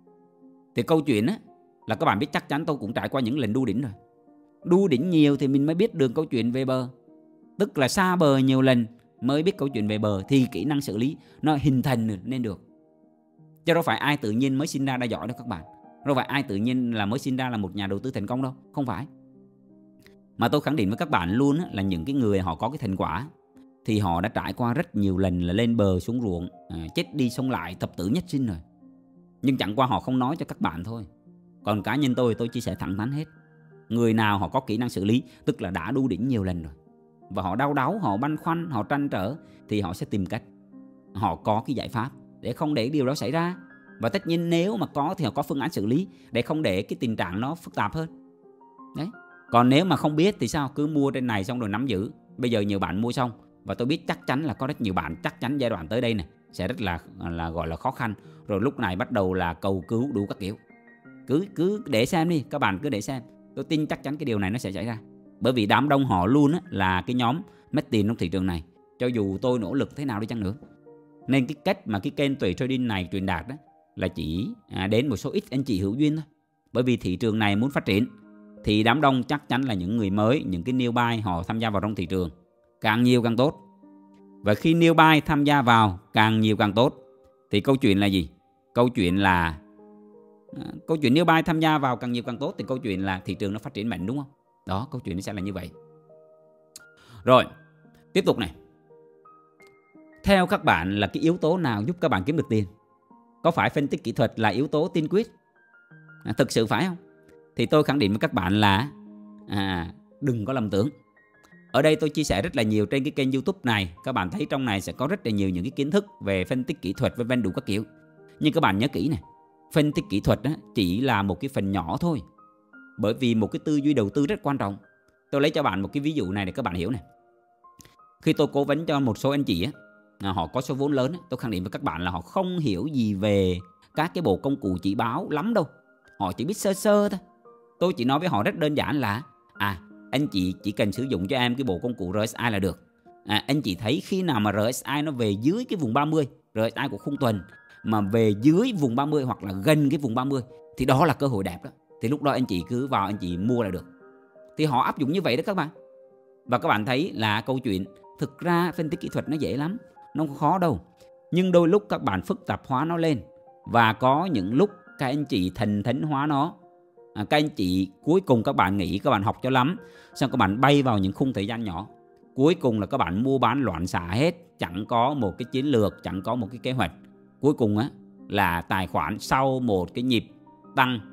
Thì câu chuyện á, là các bạn biết chắc chắn tôi cũng trải qua những lần đu đỉnh rồi. Đu đỉnh nhiều thì mình mới biết được câu chuyện về bờ. Tức là xa bờ nhiều lần mới biết câu chuyện về bờ, thì kỹ năng xử lý nó hình thành nên được. Chứ đâu phải ai tự nhiên mới sinh ra đã giỏi đâu các bạn. Đâu phải ai tự nhiên là mới sinh ra là một nhà đầu tư thành công đâu. Không phải. Mà tôi khẳng định với các bạn luôn á, là những cái người họ có cái thành quả thì họ đã trải qua rất nhiều lần là lên bờ xuống ruộng, chết đi sống lại, thập tử nhất sinh rồi. Nhưng chẳng qua họ không nói cho các bạn thôi. Còn cá nhân tôi chia sẻ thẳng thắn hết. Người nào họ có kỹ năng xử lý, tức là đã đu đỉnh nhiều lần rồi, và họ đau đáu, họ băn khoăn, họ trăn trở, thì họ sẽ tìm cách, họ có cái giải pháp để không để điều đó xảy ra. Và tất nhiên nếu mà có thì họ có phương án xử lý để không để cái tình trạng nó phức tạp hơn. Đấy. Còn nếu mà không biết thì sao? Cứ mua trên này xong rồi nắm giữ. Bây giờ nhiều bạn mua xong, và tôi biết chắc chắn là có rất nhiều bạn chắc chắn giai đoạn tới đây này sẽ rất là gọi là khó khăn. Rồi lúc này bắt đầu là cầu cứu đủ các kiểu. Cứ để xem đi, các bạn cứ để xem. Tôi tin chắc chắn cái điều này nó sẽ xảy ra. Bởi vì đám đông họ luôn á, là cái nhóm mất tiền trong thị trường này, cho dù tôi nỗ lực thế nào đi chăng nữa. Nên cái cách mà cái kênh Tuệ Trading này truyền đạt đó là chỉ đến một số ít anh chị hữu duyên thôi. Bởi vì thị trường này muốn phát triển thì đám đông chắc chắn là những người mới, những cái new buy họ tham gia vào trong thị trường. Càng nhiều càng tốt. Và khi new buy tham gia vào càng nhiều càng tốt, thì câu chuyện là gì? Câu chuyện new buy tham gia vào càng nhiều càng tốt, thì câu chuyện là thị trường nó phát triển mạnh, đúng không? Đó, câu chuyện nó sẽ là như vậy. Rồi, tiếp tục này. Theo các bạn là cái yếu tố nào giúp các bạn kiếm được tiền? Có phải phân tích kỹ thuật là yếu tố tiên quyết? Thực sự phải không? Thì tôi khẳng định với các bạn là đừng có lầm tưởng. Ở đây tôi chia sẻ rất là nhiều trên cái kênh YouTube này. Các bạn thấy trong này sẽ có rất là nhiều những cái kiến thức về phân tích kỹ thuật v.v. đủ các kiểu. Nhưng các bạn nhớ kỹ này, phân tích kỹ thuật chỉ là một cái phần nhỏ thôi. Bởi vì một cái tư duy đầu tư rất quan trọng. Tôi lấy cho bạn một cái ví dụ này để các bạn hiểu này. Khi tôi cố vấn cho một số anh chị họ có số vốn lớn, tôi khẳng định với các bạn là họ không hiểu gì về các cái bộ công cụ chỉ báo lắm đâu. Họ chỉ biết sơ sơ thôi. Tôi chỉ nói với họ rất đơn giản là anh chị chỉ cần sử dụng cho em cái bộ công cụ RSI là được. Anh chị thấy khi nào mà RSI nó về dưới cái vùng 30, RSI của khung tuần mà về dưới vùng 30 hoặc là gần cái vùng 30, thì đó là cơ hội đẹp đó. Thì lúc đó anh chị cứ vào anh chị mua là được. Thì họ áp dụng như vậy đó các bạn. Và các bạn thấy là câu chuyện thực ra phân tích kỹ thuật nó dễ lắm, nó không khó đâu. Nhưng đôi lúc các bạn phức tạp hóa nó lên, và có những lúc các anh chị thần thánh hóa nó. Các anh chị cuối cùng các bạn nghĩ các bạn học cho lắm, xong các bạn bay vào những khung thời gian nhỏ. Cuối cùng là các bạn mua bán loạn xạ hết, chẳng có một cái chiến lược, chẳng có một cái kế hoạch. Cuối cùng là tài khoản sau một cái nhịp tăng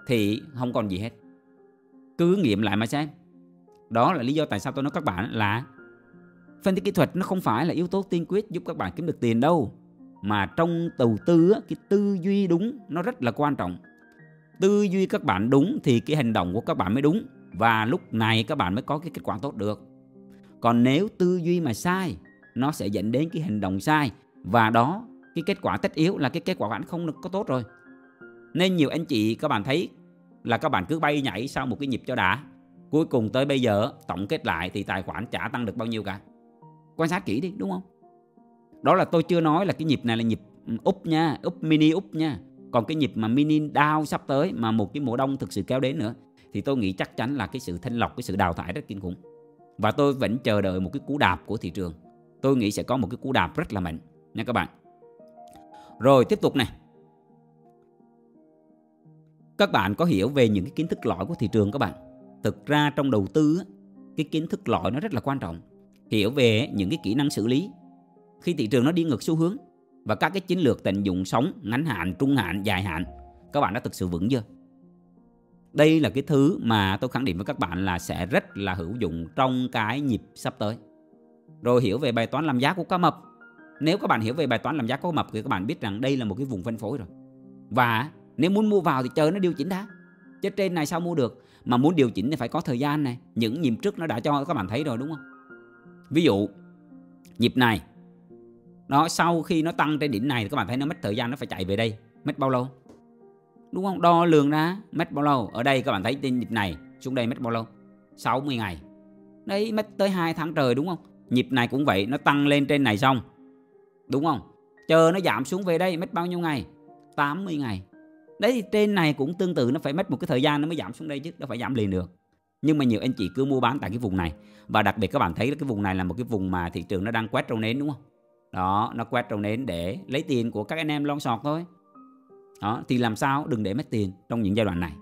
thì không còn gì hết. Cứ nghiệm lại mà xem. Đó là lý do tại sao tôi nói các bạn là phân tích kỹ thuật nó không phải là yếu tố tiên quyết giúp các bạn kiếm được tiền đâu. Mà trong đầu tư, cái tư duy đúng nó rất là quan trọng. Tư duy các bạn đúng thì cái hành động của các bạn mới đúng. Và lúc này các bạn mới có cái kết quả tốt được. Còn nếu tư duy mà sai, nó sẽ dẫn đến cái hành động sai. Và đó, cái kết quả tất yếu là cái kết quả của bạn không được có tốt rồi. Nên nhiều anh chị các bạn thấy là các bạn cứ bay nhảy sau một cái nhịp cho đã. Cuối cùng tới bây giờ tổng kết lại thì tài khoản chả tăng được bao nhiêu cả. Quan sát kỹ đi, đúng không? Đó là tôi chưa nói là cái nhịp này là nhịp up nha, up mini up nha. Còn cái nhịp mà mini down sắp tới mà một cái mùa đông thực sự kéo đến nữa thì tôi nghĩ chắc chắn là cái sự thanh lọc, cái sự đào thải rất kinh khủng. Và tôi vẫn chờ đợi một cái cú đạp của thị trường. Tôi nghĩ sẽ có một cái cú đạp rất là mạnh nha các bạn. Rồi tiếp tục này. Các bạn có hiểu về những cái kiến thức lõi của thị trường các bạn. Thực ra trong đầu tư, cái kiến thức lõi nó rất là quan trọng. Hiểu về những cái kỹ năng xử lý khi thị trường nó đi ngược xu hướng. Và các cái chiến lược tận dụng sóng ngắn hạn, trung hạn, dài hạn. Các bạn đã thực sự vững chưa? Đây là cái thứ mà tôi khẳng định với các bạn là sẽ rất là hữu dụng trong cái nhịp sắp tới. Rồi hiểu về bài toán làm giá của cá mập. Nếu các bạn hiểu về bài toán làm giá của cá mập thì các bạn biết rằng đây là một cái vùng phân phối rồi. Và nếu muốn mua vào thì chờ nó điều chỉnh đã. Chứ trên này sao mua được. Mà muốn điều chỉnh thì phải có thời gian này. Những nhịp trước nó đã cho các bạn thấy rồi đúng không? Ví dụ nhịp này nó sau khi nó tăng trên đỉnh này thì các bạn thấy nó mất thời gian, nó phải chạy về đây. Mất bao lâu? Đúng không? Đo lường ra mất bao lâu. Ở đây các bạn thấy trên nhịp này xuống đây mất bao lâu? 60 ngày. Đấy, mất tới 2 tháng trời đúng không? Nhịp này cũng vậy, nó tăng lên trên này xong, đúng không? Chờ nó giảm xuống về đây mất bao nhiêu ngày? 80 ngày. Đấy thì trên này cũng tương tự, nó phải mất một cái thời gian nó mới giảm xuống đây chứ, nó phải giảm liền được. Nhưng mà nhiều anh chị cứ mua bán tại cái vùng này. Và đặc biệt các bạn thấy cái vùng này là một cái vùng mà thị trường nó đang quét râu nến đúng không? Đó, nó quét râu nến để lấy tiền của các anh em long sọt thôi. Đó, thì làm sao đừng để mất tiền trong những giai đoạn này.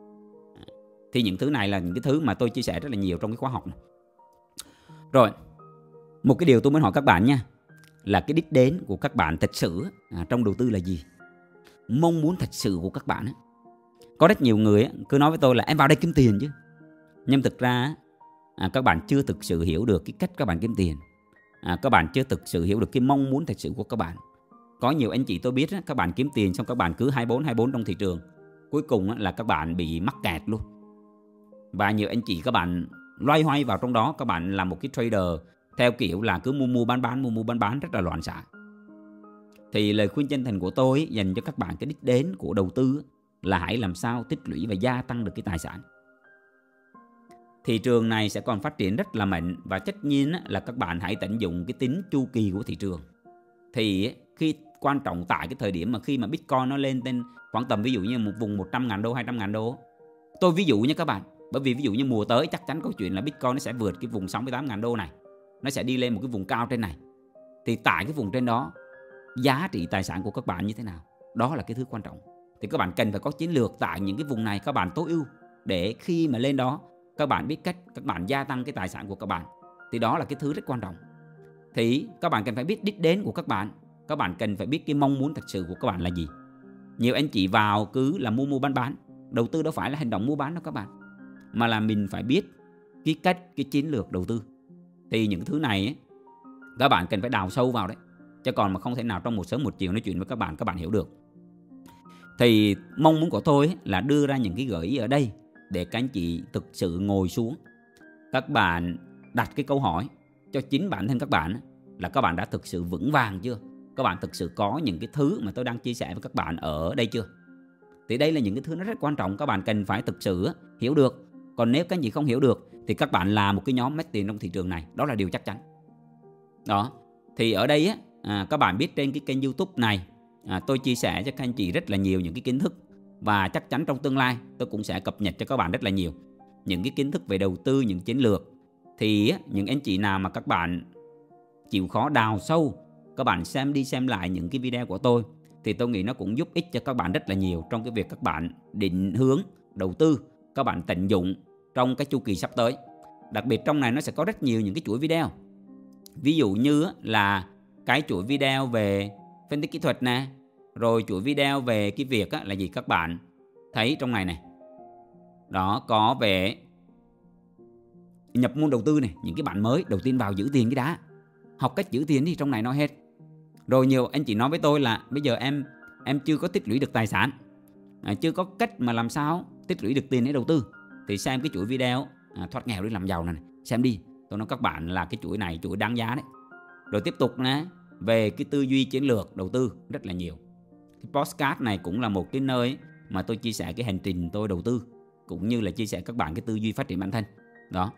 Thì những thứ này là những cái thứ mà tôi chia sẻ rất là nhiều trong cái khóa học này. Rồi, một cái điều tôi muốn hỏi các bạn nha, là cái đích đến của các bạn thật sự trong đầu tư là gì? Mong muốn thật sự của các bạn. Có rất nhiều người cứ nói với tôi là em vào đây kiếm tiền chứ. Nhưng thực ra các bạn chưa thực sự hiểu được cái cách các bạn kiếm tiền. Các bạn chưa thực sự hiểu được cái mong muốn thật sự của các bạn. Có nhiều anh chị tôi biết các bạn kiếm tiền xong các bạn cứ 24 trong thị trường. Cuối cùng là các bạn bị mắc kẹt luôn. Và nhiều anh chị các bạn loay hoay vào trong đó, các bạn làm một cái trader theo kiểu là cứ mua bán rất là loạn xạ. Thì lời khuyên chân thành của tôi dành cho các bạn cái đích đến của đầu tư là hãy làm sao tích lũy và gia tăng được cái tài sản. Thị trường này sẽ còn phát triển rất là mạnh và tất nhiên là các bạn hãy tận dụng cái tính chu kỳ của thị trường. Thì khi quan trọng tại cái thời điểm mà khi mà Bitcoin nó lên trên khoảng tầm ví dụ như một vùng 100.000 đô, 200.000 đô. Tôi ví dụ nha các bạn, bởi vì ví dụ như mùa tới chắc chắn có chuyện là Bitcoin nó sẽ vượt cái vùng 68.000 đô này. Nó sẽ đi lên một cái vùng cao trên này. Thì tại cái vùng trên đó, giá trị tài sản của các bạn như thế nào? Đó là cái thứ quan trọng. Thì các bạn cần phải có chiến lược tại những cái vùng này các bạn tối ưu. Để khi mà lên đó, các bạn biết cách các bạn gia tăng cái tài sản của các bạn. Thì đó là cái thứ rất quan trọng. Thì các bạn cần phải biết đích đến của các bạn. Các bạn cần phải biết cái mong muốn thật sự của các bạn là gì. Nhiều anh chị vào cứ là mua bán. Đầu tư đâu phải là hành động mua bán đâu các bạn. Mà là mình phải biết cái cách, cái chiến lược đầu tư. Thì những thứ này các bạn cần phải đào sâu vào đấy. Chứ còn mà không thể nào trong một sớm một chiều nói chuyện với các bạn hiểu được. Thì mong muốn của tôi là đưa ra những cái gợi ý ở đây để các anh chị thực sự ngồi xuống. Các bạn đặt cái câu hỏi cho chính bản thân các bạn là các bạn đã thực sự vững vàng chưa? Các bạn thực sự có những cái thứ mà tôi đang chia sẻ với các bạn ở đây chưa? Thì đây là những cái thứ nó rất quan trọng, các bạn cần phải thực sự hiểu được. Còn nếu các anh chị không hiểu được thì các bạn là một cái nhóm mất tiền trong thị trường này, đó là điều chắc chắn. Đó. Thì ở đây các bạn biết trên cái kênh YouTube này tôi chia sẻ cho các anh chị rất là nhiều những cái kiến thức. Và chắc chắn trong tương lai tôi cũng sẽ cập nhật cho các bạn rất là nhiều những cái kiến thức về đầu tư, những chiến lược. Thì những anh chị nào mà các bạn chịu khó đào sâu, các bạn xem đi xem lại những cái video của tôi, thì tôi nghĩ nó cũng giúp ích cho các bạn rất là nhiều trong cái việc các bạn định hướng đầu tư, các bạn tận dụng trong cái chu kỳ sắp tới. Đặc biệt trong này nó sẽ có rất nhiều những cái chuỗi video. Ví dụ như là cái chuỗi video về phân tích kỹ thuật nè, rồi chuỗi video về cái việc là gì các bạn thấy trong này này. Đó, có về nhập môn đầu tư này, những cái bạn mới đầu tiên vào giữ tiền cái đã. Học cách giữ tiền thì trong này nói hết. Rồi nhiều anh chị nói với tôi là bây giờ em chưa có tích lũy được tài sản, chưa có cách mà làm sao tích lũy được tiền để đầu tư, thì xem cái chuỗi video thoát nghèo đi làm giàu này, xem đi. Tôi nói các bạn là cái chuỗi này chuỗi đáng giá đấy. Rồi tiếp tục nè, về cái tư duy chiến lược đầu tư rất là nhiều. Cái podcast này cũng là một cái nơi mà tôi chia sẻ cái hành trình tôi đầu tư, cũng như là chia sẻ các bạn cái tư duy phát triển bản thân. Đó.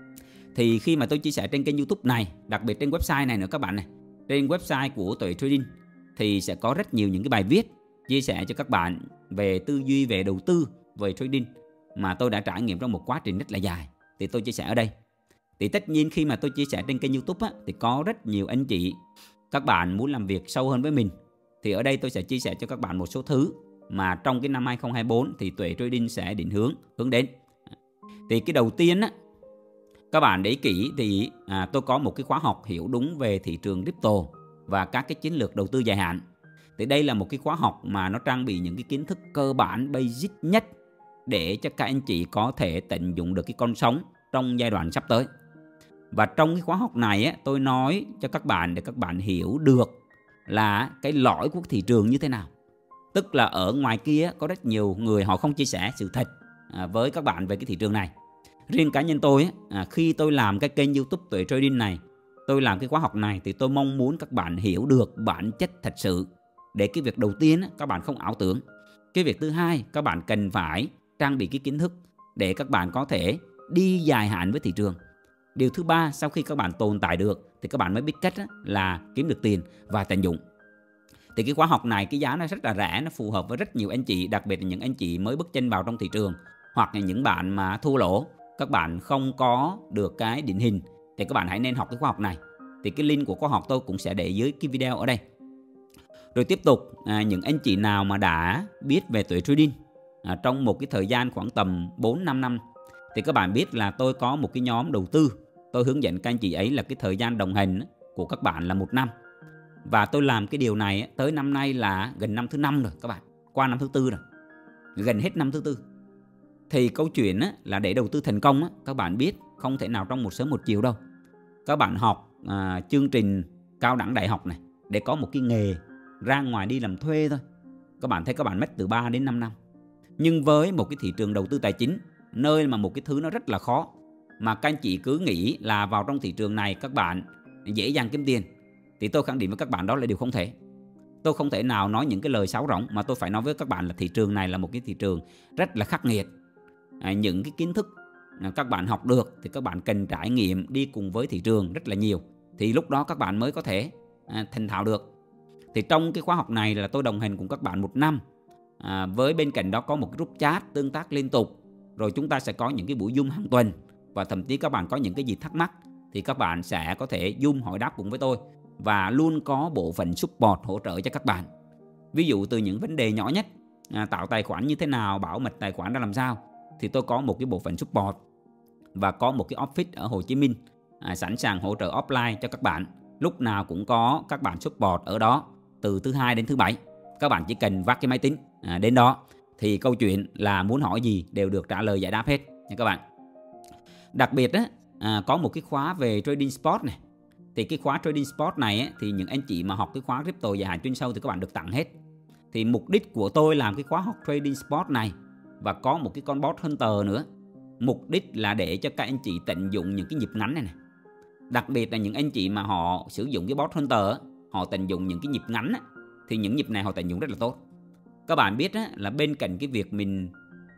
Thì khi mà tôi chia sẻ trên kênh YouTube này, đặc biệt trên website này nữa các bạn này, trên website của Tuệ Trading thì sẽ có rất nhiều những cái bài viết chia sẻ cho các bạn về tư duy, về đầu tư, về trading mà tôi đã trải nghiệm trong một quá trình rất là dài, thì tôi chia sẻ ở đây. Thì tất nhiên khi mà tôi chia sẻ trên kênh YouTube thì có rất nhiều anh chị, các bạn muốn làm việc sâu hơn với mình, thì ở đây tôi sẽ chia sẻ cho các bạn một số thứ mà trong cái năm 2024 thì Tuệ Trading sẽ định hướng đến. Thì cái đầu tiên các bạn để ý kỹ thì tôi có một cái khóa học hiểu đúng về thị trường crypto và các cái chiến lược đầu tư dài hạn. Thì đây là một cái khóa học mà nó trang bị những cái kiến thức cơ bản basic nhất để cho các anh chị có thể tận dụng được cái con sóng trong giai đoạn sắp tới. Và trong cái khóa học này tôi nói cho các bạn để các bạn hiểu được là cái lõi của thị trường như thế nào. Tức là ở ngoài kia có rất nhiều người họ không chia sẻ sự thật với các bạn về cái thị trường này. Riêng cá nhân tôi khi tôi làm cái kênh YouTube Tuệ Trading này, tôi làm cái khóa học này thì tôi mong muốn các bạn hiểu được bản chất thật sự. Để cái việc đầu tiên các bạn không ảo tưởng. Cái việc thứ hai, các bạn cần phải trang bị cái kiến thức để các bạn có thể đi dài hạn với thị trường. Điều thứ ba, sau khi các bạn tồn tại được thì các bạn mới biết cách là kiếm được tiền và tận dụng. Thì cái khóa học này cái giá nó rất là rẻ, nó phù hợp với rất nhiều anh chị, đặc biệt là những anh chị mới bước chân vào trong thị trường, hoặc là những bạn mà thua lỗ, các bạn không có được cái định hình, thì các bạn hãy nên học cái khóa học này. Thì cái link của khóa học tôi cũng sẽ để dưới cái video ở đây. Rồi tiếp tục, những anh chị nào mà đã biết về Tuệ Trading trong một cái thời gian khoảng tầm 4-5 năm, thì các bạn biết là tôi có một cái nhóm đầu tư. Tôi hướng dẫn các anh chị ấy là cái thời gian đồng hành của các bạn là 1 năm. Và tôi làm cái điều này tới năm nay là gần năm thứ 5 rồi các bạn. Qua năm thứ 4 rồi, gần hết năm thứ 4. Thì câu chuyện là để đầu tư thành công các bạn biết không thể nào trong một sớm một chiều đâu. Các bạn học chương trình cao đẳng đại học này để có một cái nghề ra ngoài đi làm thuê thôi, các bạn thấy các bạn mất từ 3 đến 5 năm. Nhưng với một cái thị trường đầu tư tài chính, nơi mà một cái thứ nó rất là khó, mà các anh chị cứ nghĩ là vào trong thị trường này các bạn dễ dàng kiếm tiền, thì tôi khẳng định với các bạn đó là điều không thể. Tôi không thể nào nói những cái lời sáo rỗng, mà tôi phải nói với các bạn là thị trường này là một cái thị trường rất là khắc nghiệt. Những cái kiến thức các bạn học được thì các bạn cần trải nghiệm đi cùng với thị trường rất là nhiều, thì lúc đó các bạn mới có thể thành thạo được. Thì trong cái khóa học này là tôi đồng hành cùng các bạn 1 năm, với bên cạnh đó có một group chat tương tác liên tục. Rồi chúng ta sẽ có những cái buổi Zoom hàng tuần, và thậm chí các bạn có những cái gì thắc mắc thì các bạn sẽ có thể Zoom hỏi đáp cùng với tôi, và luôn có bộ phận support hỗ trợ cho các bạn. Ví dụ từ những vấn đề nhỏ nhất, tạo tài khoản như thế nào, bảo mật tài khoản ra làm sao, thì tôi có một cái bộ phận support và có một cái office ở Hồ Chí Minh sẵn sàng hỗ trợ offline cho các bạn. Lúc nào cũng có các bạn support ở đó từ thứ Hai đến thứ Bảy. Các bạn chỉ cần vác cái máy tính đến đó thì câu chuyện là muốn hỏi gì đều được trả lời giải đáp hết nha các bạn. Đặc biệt có một cái khóa về trading spot này. Thì cái khóa trading spot này thì những anh chị mà học cái khóa crypto dài hạn chuyên sâu thì các bạn được tặng hết. Thì mục đích của tôi làm cái khóa học trading spot này và có một cái con bot hunter nữa, mục đích là để cho các anh chị tận dụng những cái nhịp ngắn này. Đặc biệt là những anh chị mà họ sử dụng cái bot hunter, họ tận dụng những cái nhịp ngắn thì những nhịp này họ tận dụng rất là tốt. Các bạn biết là bên cạnh cái việc mình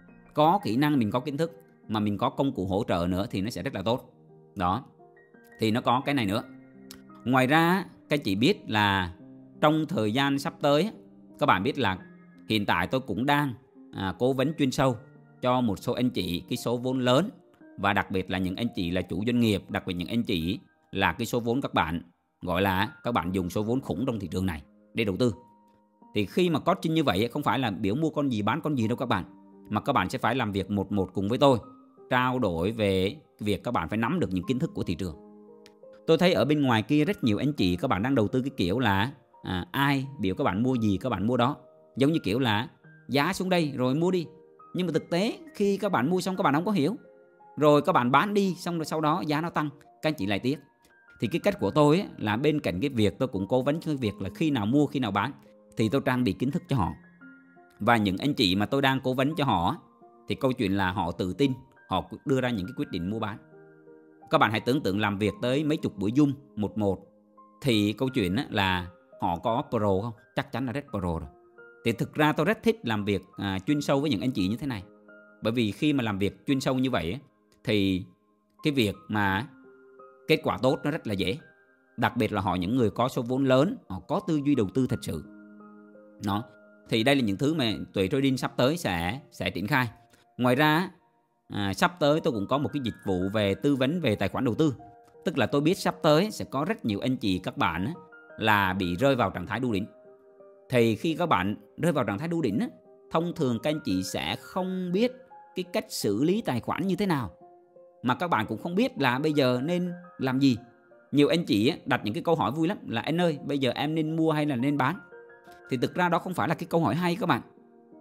có kỹ năng, mình có kiến thức, mà mình có công cụ hỗ trợ nữa thì nó sẽ rất là tốt. Đó. Thì nó có cái này nữa. Ngoài ra các chị biết là trong thời gian sắp tới, các bạn biết là hiện tại tôi cũng đang cố vấn chuyên sâu cho một số anh chị cái số vốn lớn, và đặc biệt là những anh chị là chủ doanh nghiệp, đặc biệt những anh chị là cái số vốn các bạn gọi là các bạn dùng số vốn khủng trong thị trường này để đầu tư. Thì khi mà coaching như vậy không phải là biểu mua con gì bán con gì đâu các bạn, mà các bạn sẽ phải làm việc một cùng với tôi, trao đổi về việc các bạn phải nắm được những kiến thức của thị trường. Tôi thấy ở bên ngoài kia rất nhiều anh chị các bạn đang đầu tư cái kiểu là ai biểu các bạn mua gì các bạn mua đó, giống như kiểu là giá xuống đây rồi mua đi. Nhưng mà thực tế khi các bạn mua xong các bạn không có hiểu, rồi các bạn bán đi xong rồi sau đó giá nó tăng, các anh chị lại tiếc. Thì cái cách của tôi là bên cạnh cái việc tôi cũng cố vấn cái việc là khi nào mua khi nào bán thì tôi trang bị kiến thức cho họ. Và những anh chị mà tôi đang cố vấn cho họ thì câu chuyện là họ tự tin, họ đưa ra những cái quyết định mua bán. Các bạn hãy tưởng tượng làm việc tới mấy chục buổi Zoom một thì câu chuyện là họ có pro không? Chắc chắn là rất pro rồi. Thì thực ra tôi rất thích làm việc chuyên sâu với những anh chị như thế này. Bởi vì khi mà làm việc chuyên sâu như vậy thì cái việc mà kết quả tốt nó rất là dễ. Đặc biệt là họ những người có số vốn lớn, họ có tư duy đầu tư thật sự. Đó. Thì đây là những thứ mà Tuệ Trading sắp tới sẽ triển khai. Ngoài ra sắp tới tôi cũng có một cái dịch vụ về tư vấn về tài khoản đầu tư. Tức là tôi biết sắp tới sẽ có rất nhiều anh chị các bạn là bị rơi vào trạng thái đu đỉnh. Thì khi các bạn rơi vào trạng thái đu đỉnh thông thường các anh chị sẽ không biết cái cách xử lý tài khoản như thế nào, mà các bạn cũng không biết là bây giờ nên làm gì. Nhiều anh chị đặt những cái câu hỏi vui lắm là anh ơi bây giờ em nên mua hay là nên bán. Thì thực ra đó không phải là cái câu hỏi hay các bạn.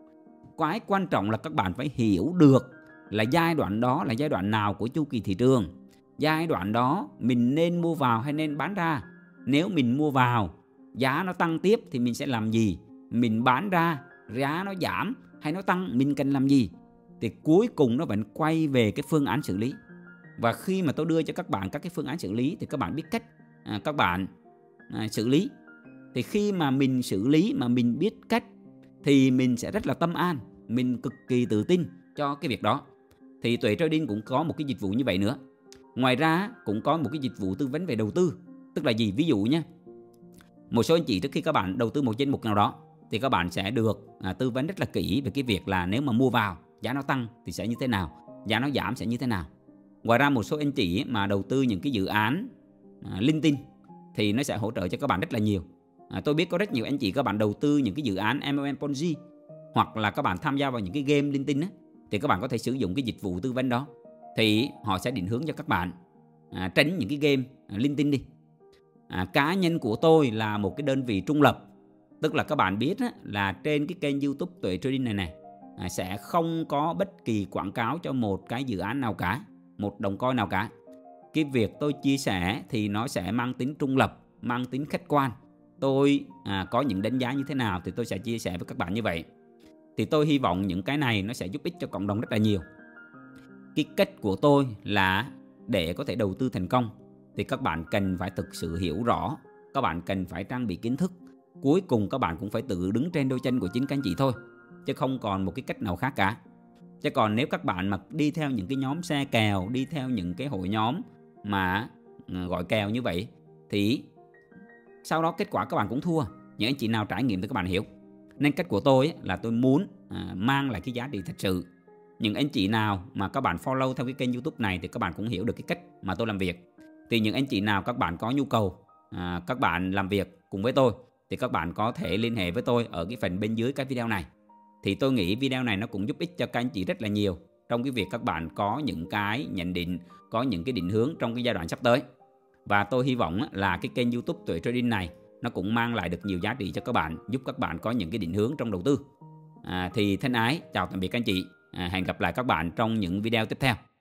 Cái quan trọng là các bạn phải hiểu được là giai đoạn đó là giai đoạn nào của chu kỳ thị trường. Giai đoạn đó mình nên mua vào hay nên bán ra. Nếu mình mua vào giá nó tăng tiếp thì mình sẽ làm gì? Mình bán ra giá nó giảm hay nó tăng mình cần làm gì? Thì cuối cùng nó vẫn quay về cái phương án xử lý. Và khi mà tôi đưa cho các bạn các cái phương án xử lý thì các bạn biết cách các bạn xử lý. Thì khi mà mình xử lý mà mình biết cách thì mình sẽ rất là tâm an, mình cực kỳ tự tin cho cái việc đó. Thì Tuệ Trading cũng có một cái dịch vụ như vậy nữa. Ngoài ra cũng có một cái dịch vụ tư vấn về đầu tư. Tức là gì? Ví dụ nha, một số anh chị trước khi các bạn đầu tư một danh mục nào đó thì các bạn sẽ được tư vấn rất là kỹ về cái việc là nếu mà mua vào giá nó tăng thì sẽ như thế nào, giá nó giảm sẽ như thế nào. Ngoài ra một số anh chị mà đầu tư những cái dự án linh tinh thì nó sẽ hỗ trợ cho các bạn rất là nhiều. Tôi biết có rất nhiều anh chị các bạn đầu tư những cái dự án MLM Ponzi, hoặc là các bạn tham gia vào những cái game linh tinh thì các bạn có thể sử dụng cái dịch vụ tư vấn đó. Thì họ sẽ định hướng cho các bạn tránh những cái game linh tinh đi. Cá nhân của tôi là một cái đơn vị trung lập. Tức là các bạn biết là trên cái kênh YouTube Tuệ Trading này sẽ không có bất kỳ quảng cáo cho một cái dự án nào cả, một đồng coin nào cả. Cái việc tôi chia sẻ thì nó sẽ mang tính trung lập, mang tính khách quan. Tôi có những đánh giá như thế nào thì tôi sẽ chia sẻ với các bạn như vậy. Thì tôi hy vọng những cái này nó sẽ giúp ích cho cộng đồng rất là nhiều. Cái cách của tôi là để có thể đầu tư thành công thì các bạn cần phải thực sự hiểu rõ, các bạn cần phải trang bị kiến thức. Cuối cùng các bạn cũng phải tự đứng trên đôi chân của chính các anh chị thôi, chứ không còn một cái cách nào khác cả. Chứ còn nếu các bạn mà đi theo những cái nhóm xe kèo, đi theo những cái hội nhóm mà gọi kèo như vậy thì sau đó kết quả các bạn cũng thua. Những anh chị nào trải nghiệm thì các bạn hiểu. Nên cách của tôi là tôi muốn mang lại cái giá trị thật sự. Những anh chị nào mà các bạn follow theo cái kênh YouTube này thì các bạn cũng hiểu được cái cách mà tôi làm việc. Thì những anh chị nào các bạn có nhu cầu các bạn làm việc cùng với tôi thì các bạn có thể liên hệ với tôi ở cái phần bên dưới cái video này. Thì tôi nghĩ video này nó cũng giúp ích cho các anh chị rất là nhiều trong cái việc các bạn có những cái nhận định, có những cái định hướng trong cái giai đoạn sắp tới. Và tôi hy vọng là cái kênh YouTube Tuệ Trading này nó cũng mang lại được nhiều giá trị cho các bạn, giúp các bạn có những cái định hướng trong đầu tư. Thì thân ái chào tạm biệt các anh chị. Hẹn gặp lại các bạn trong những video tiếp theo.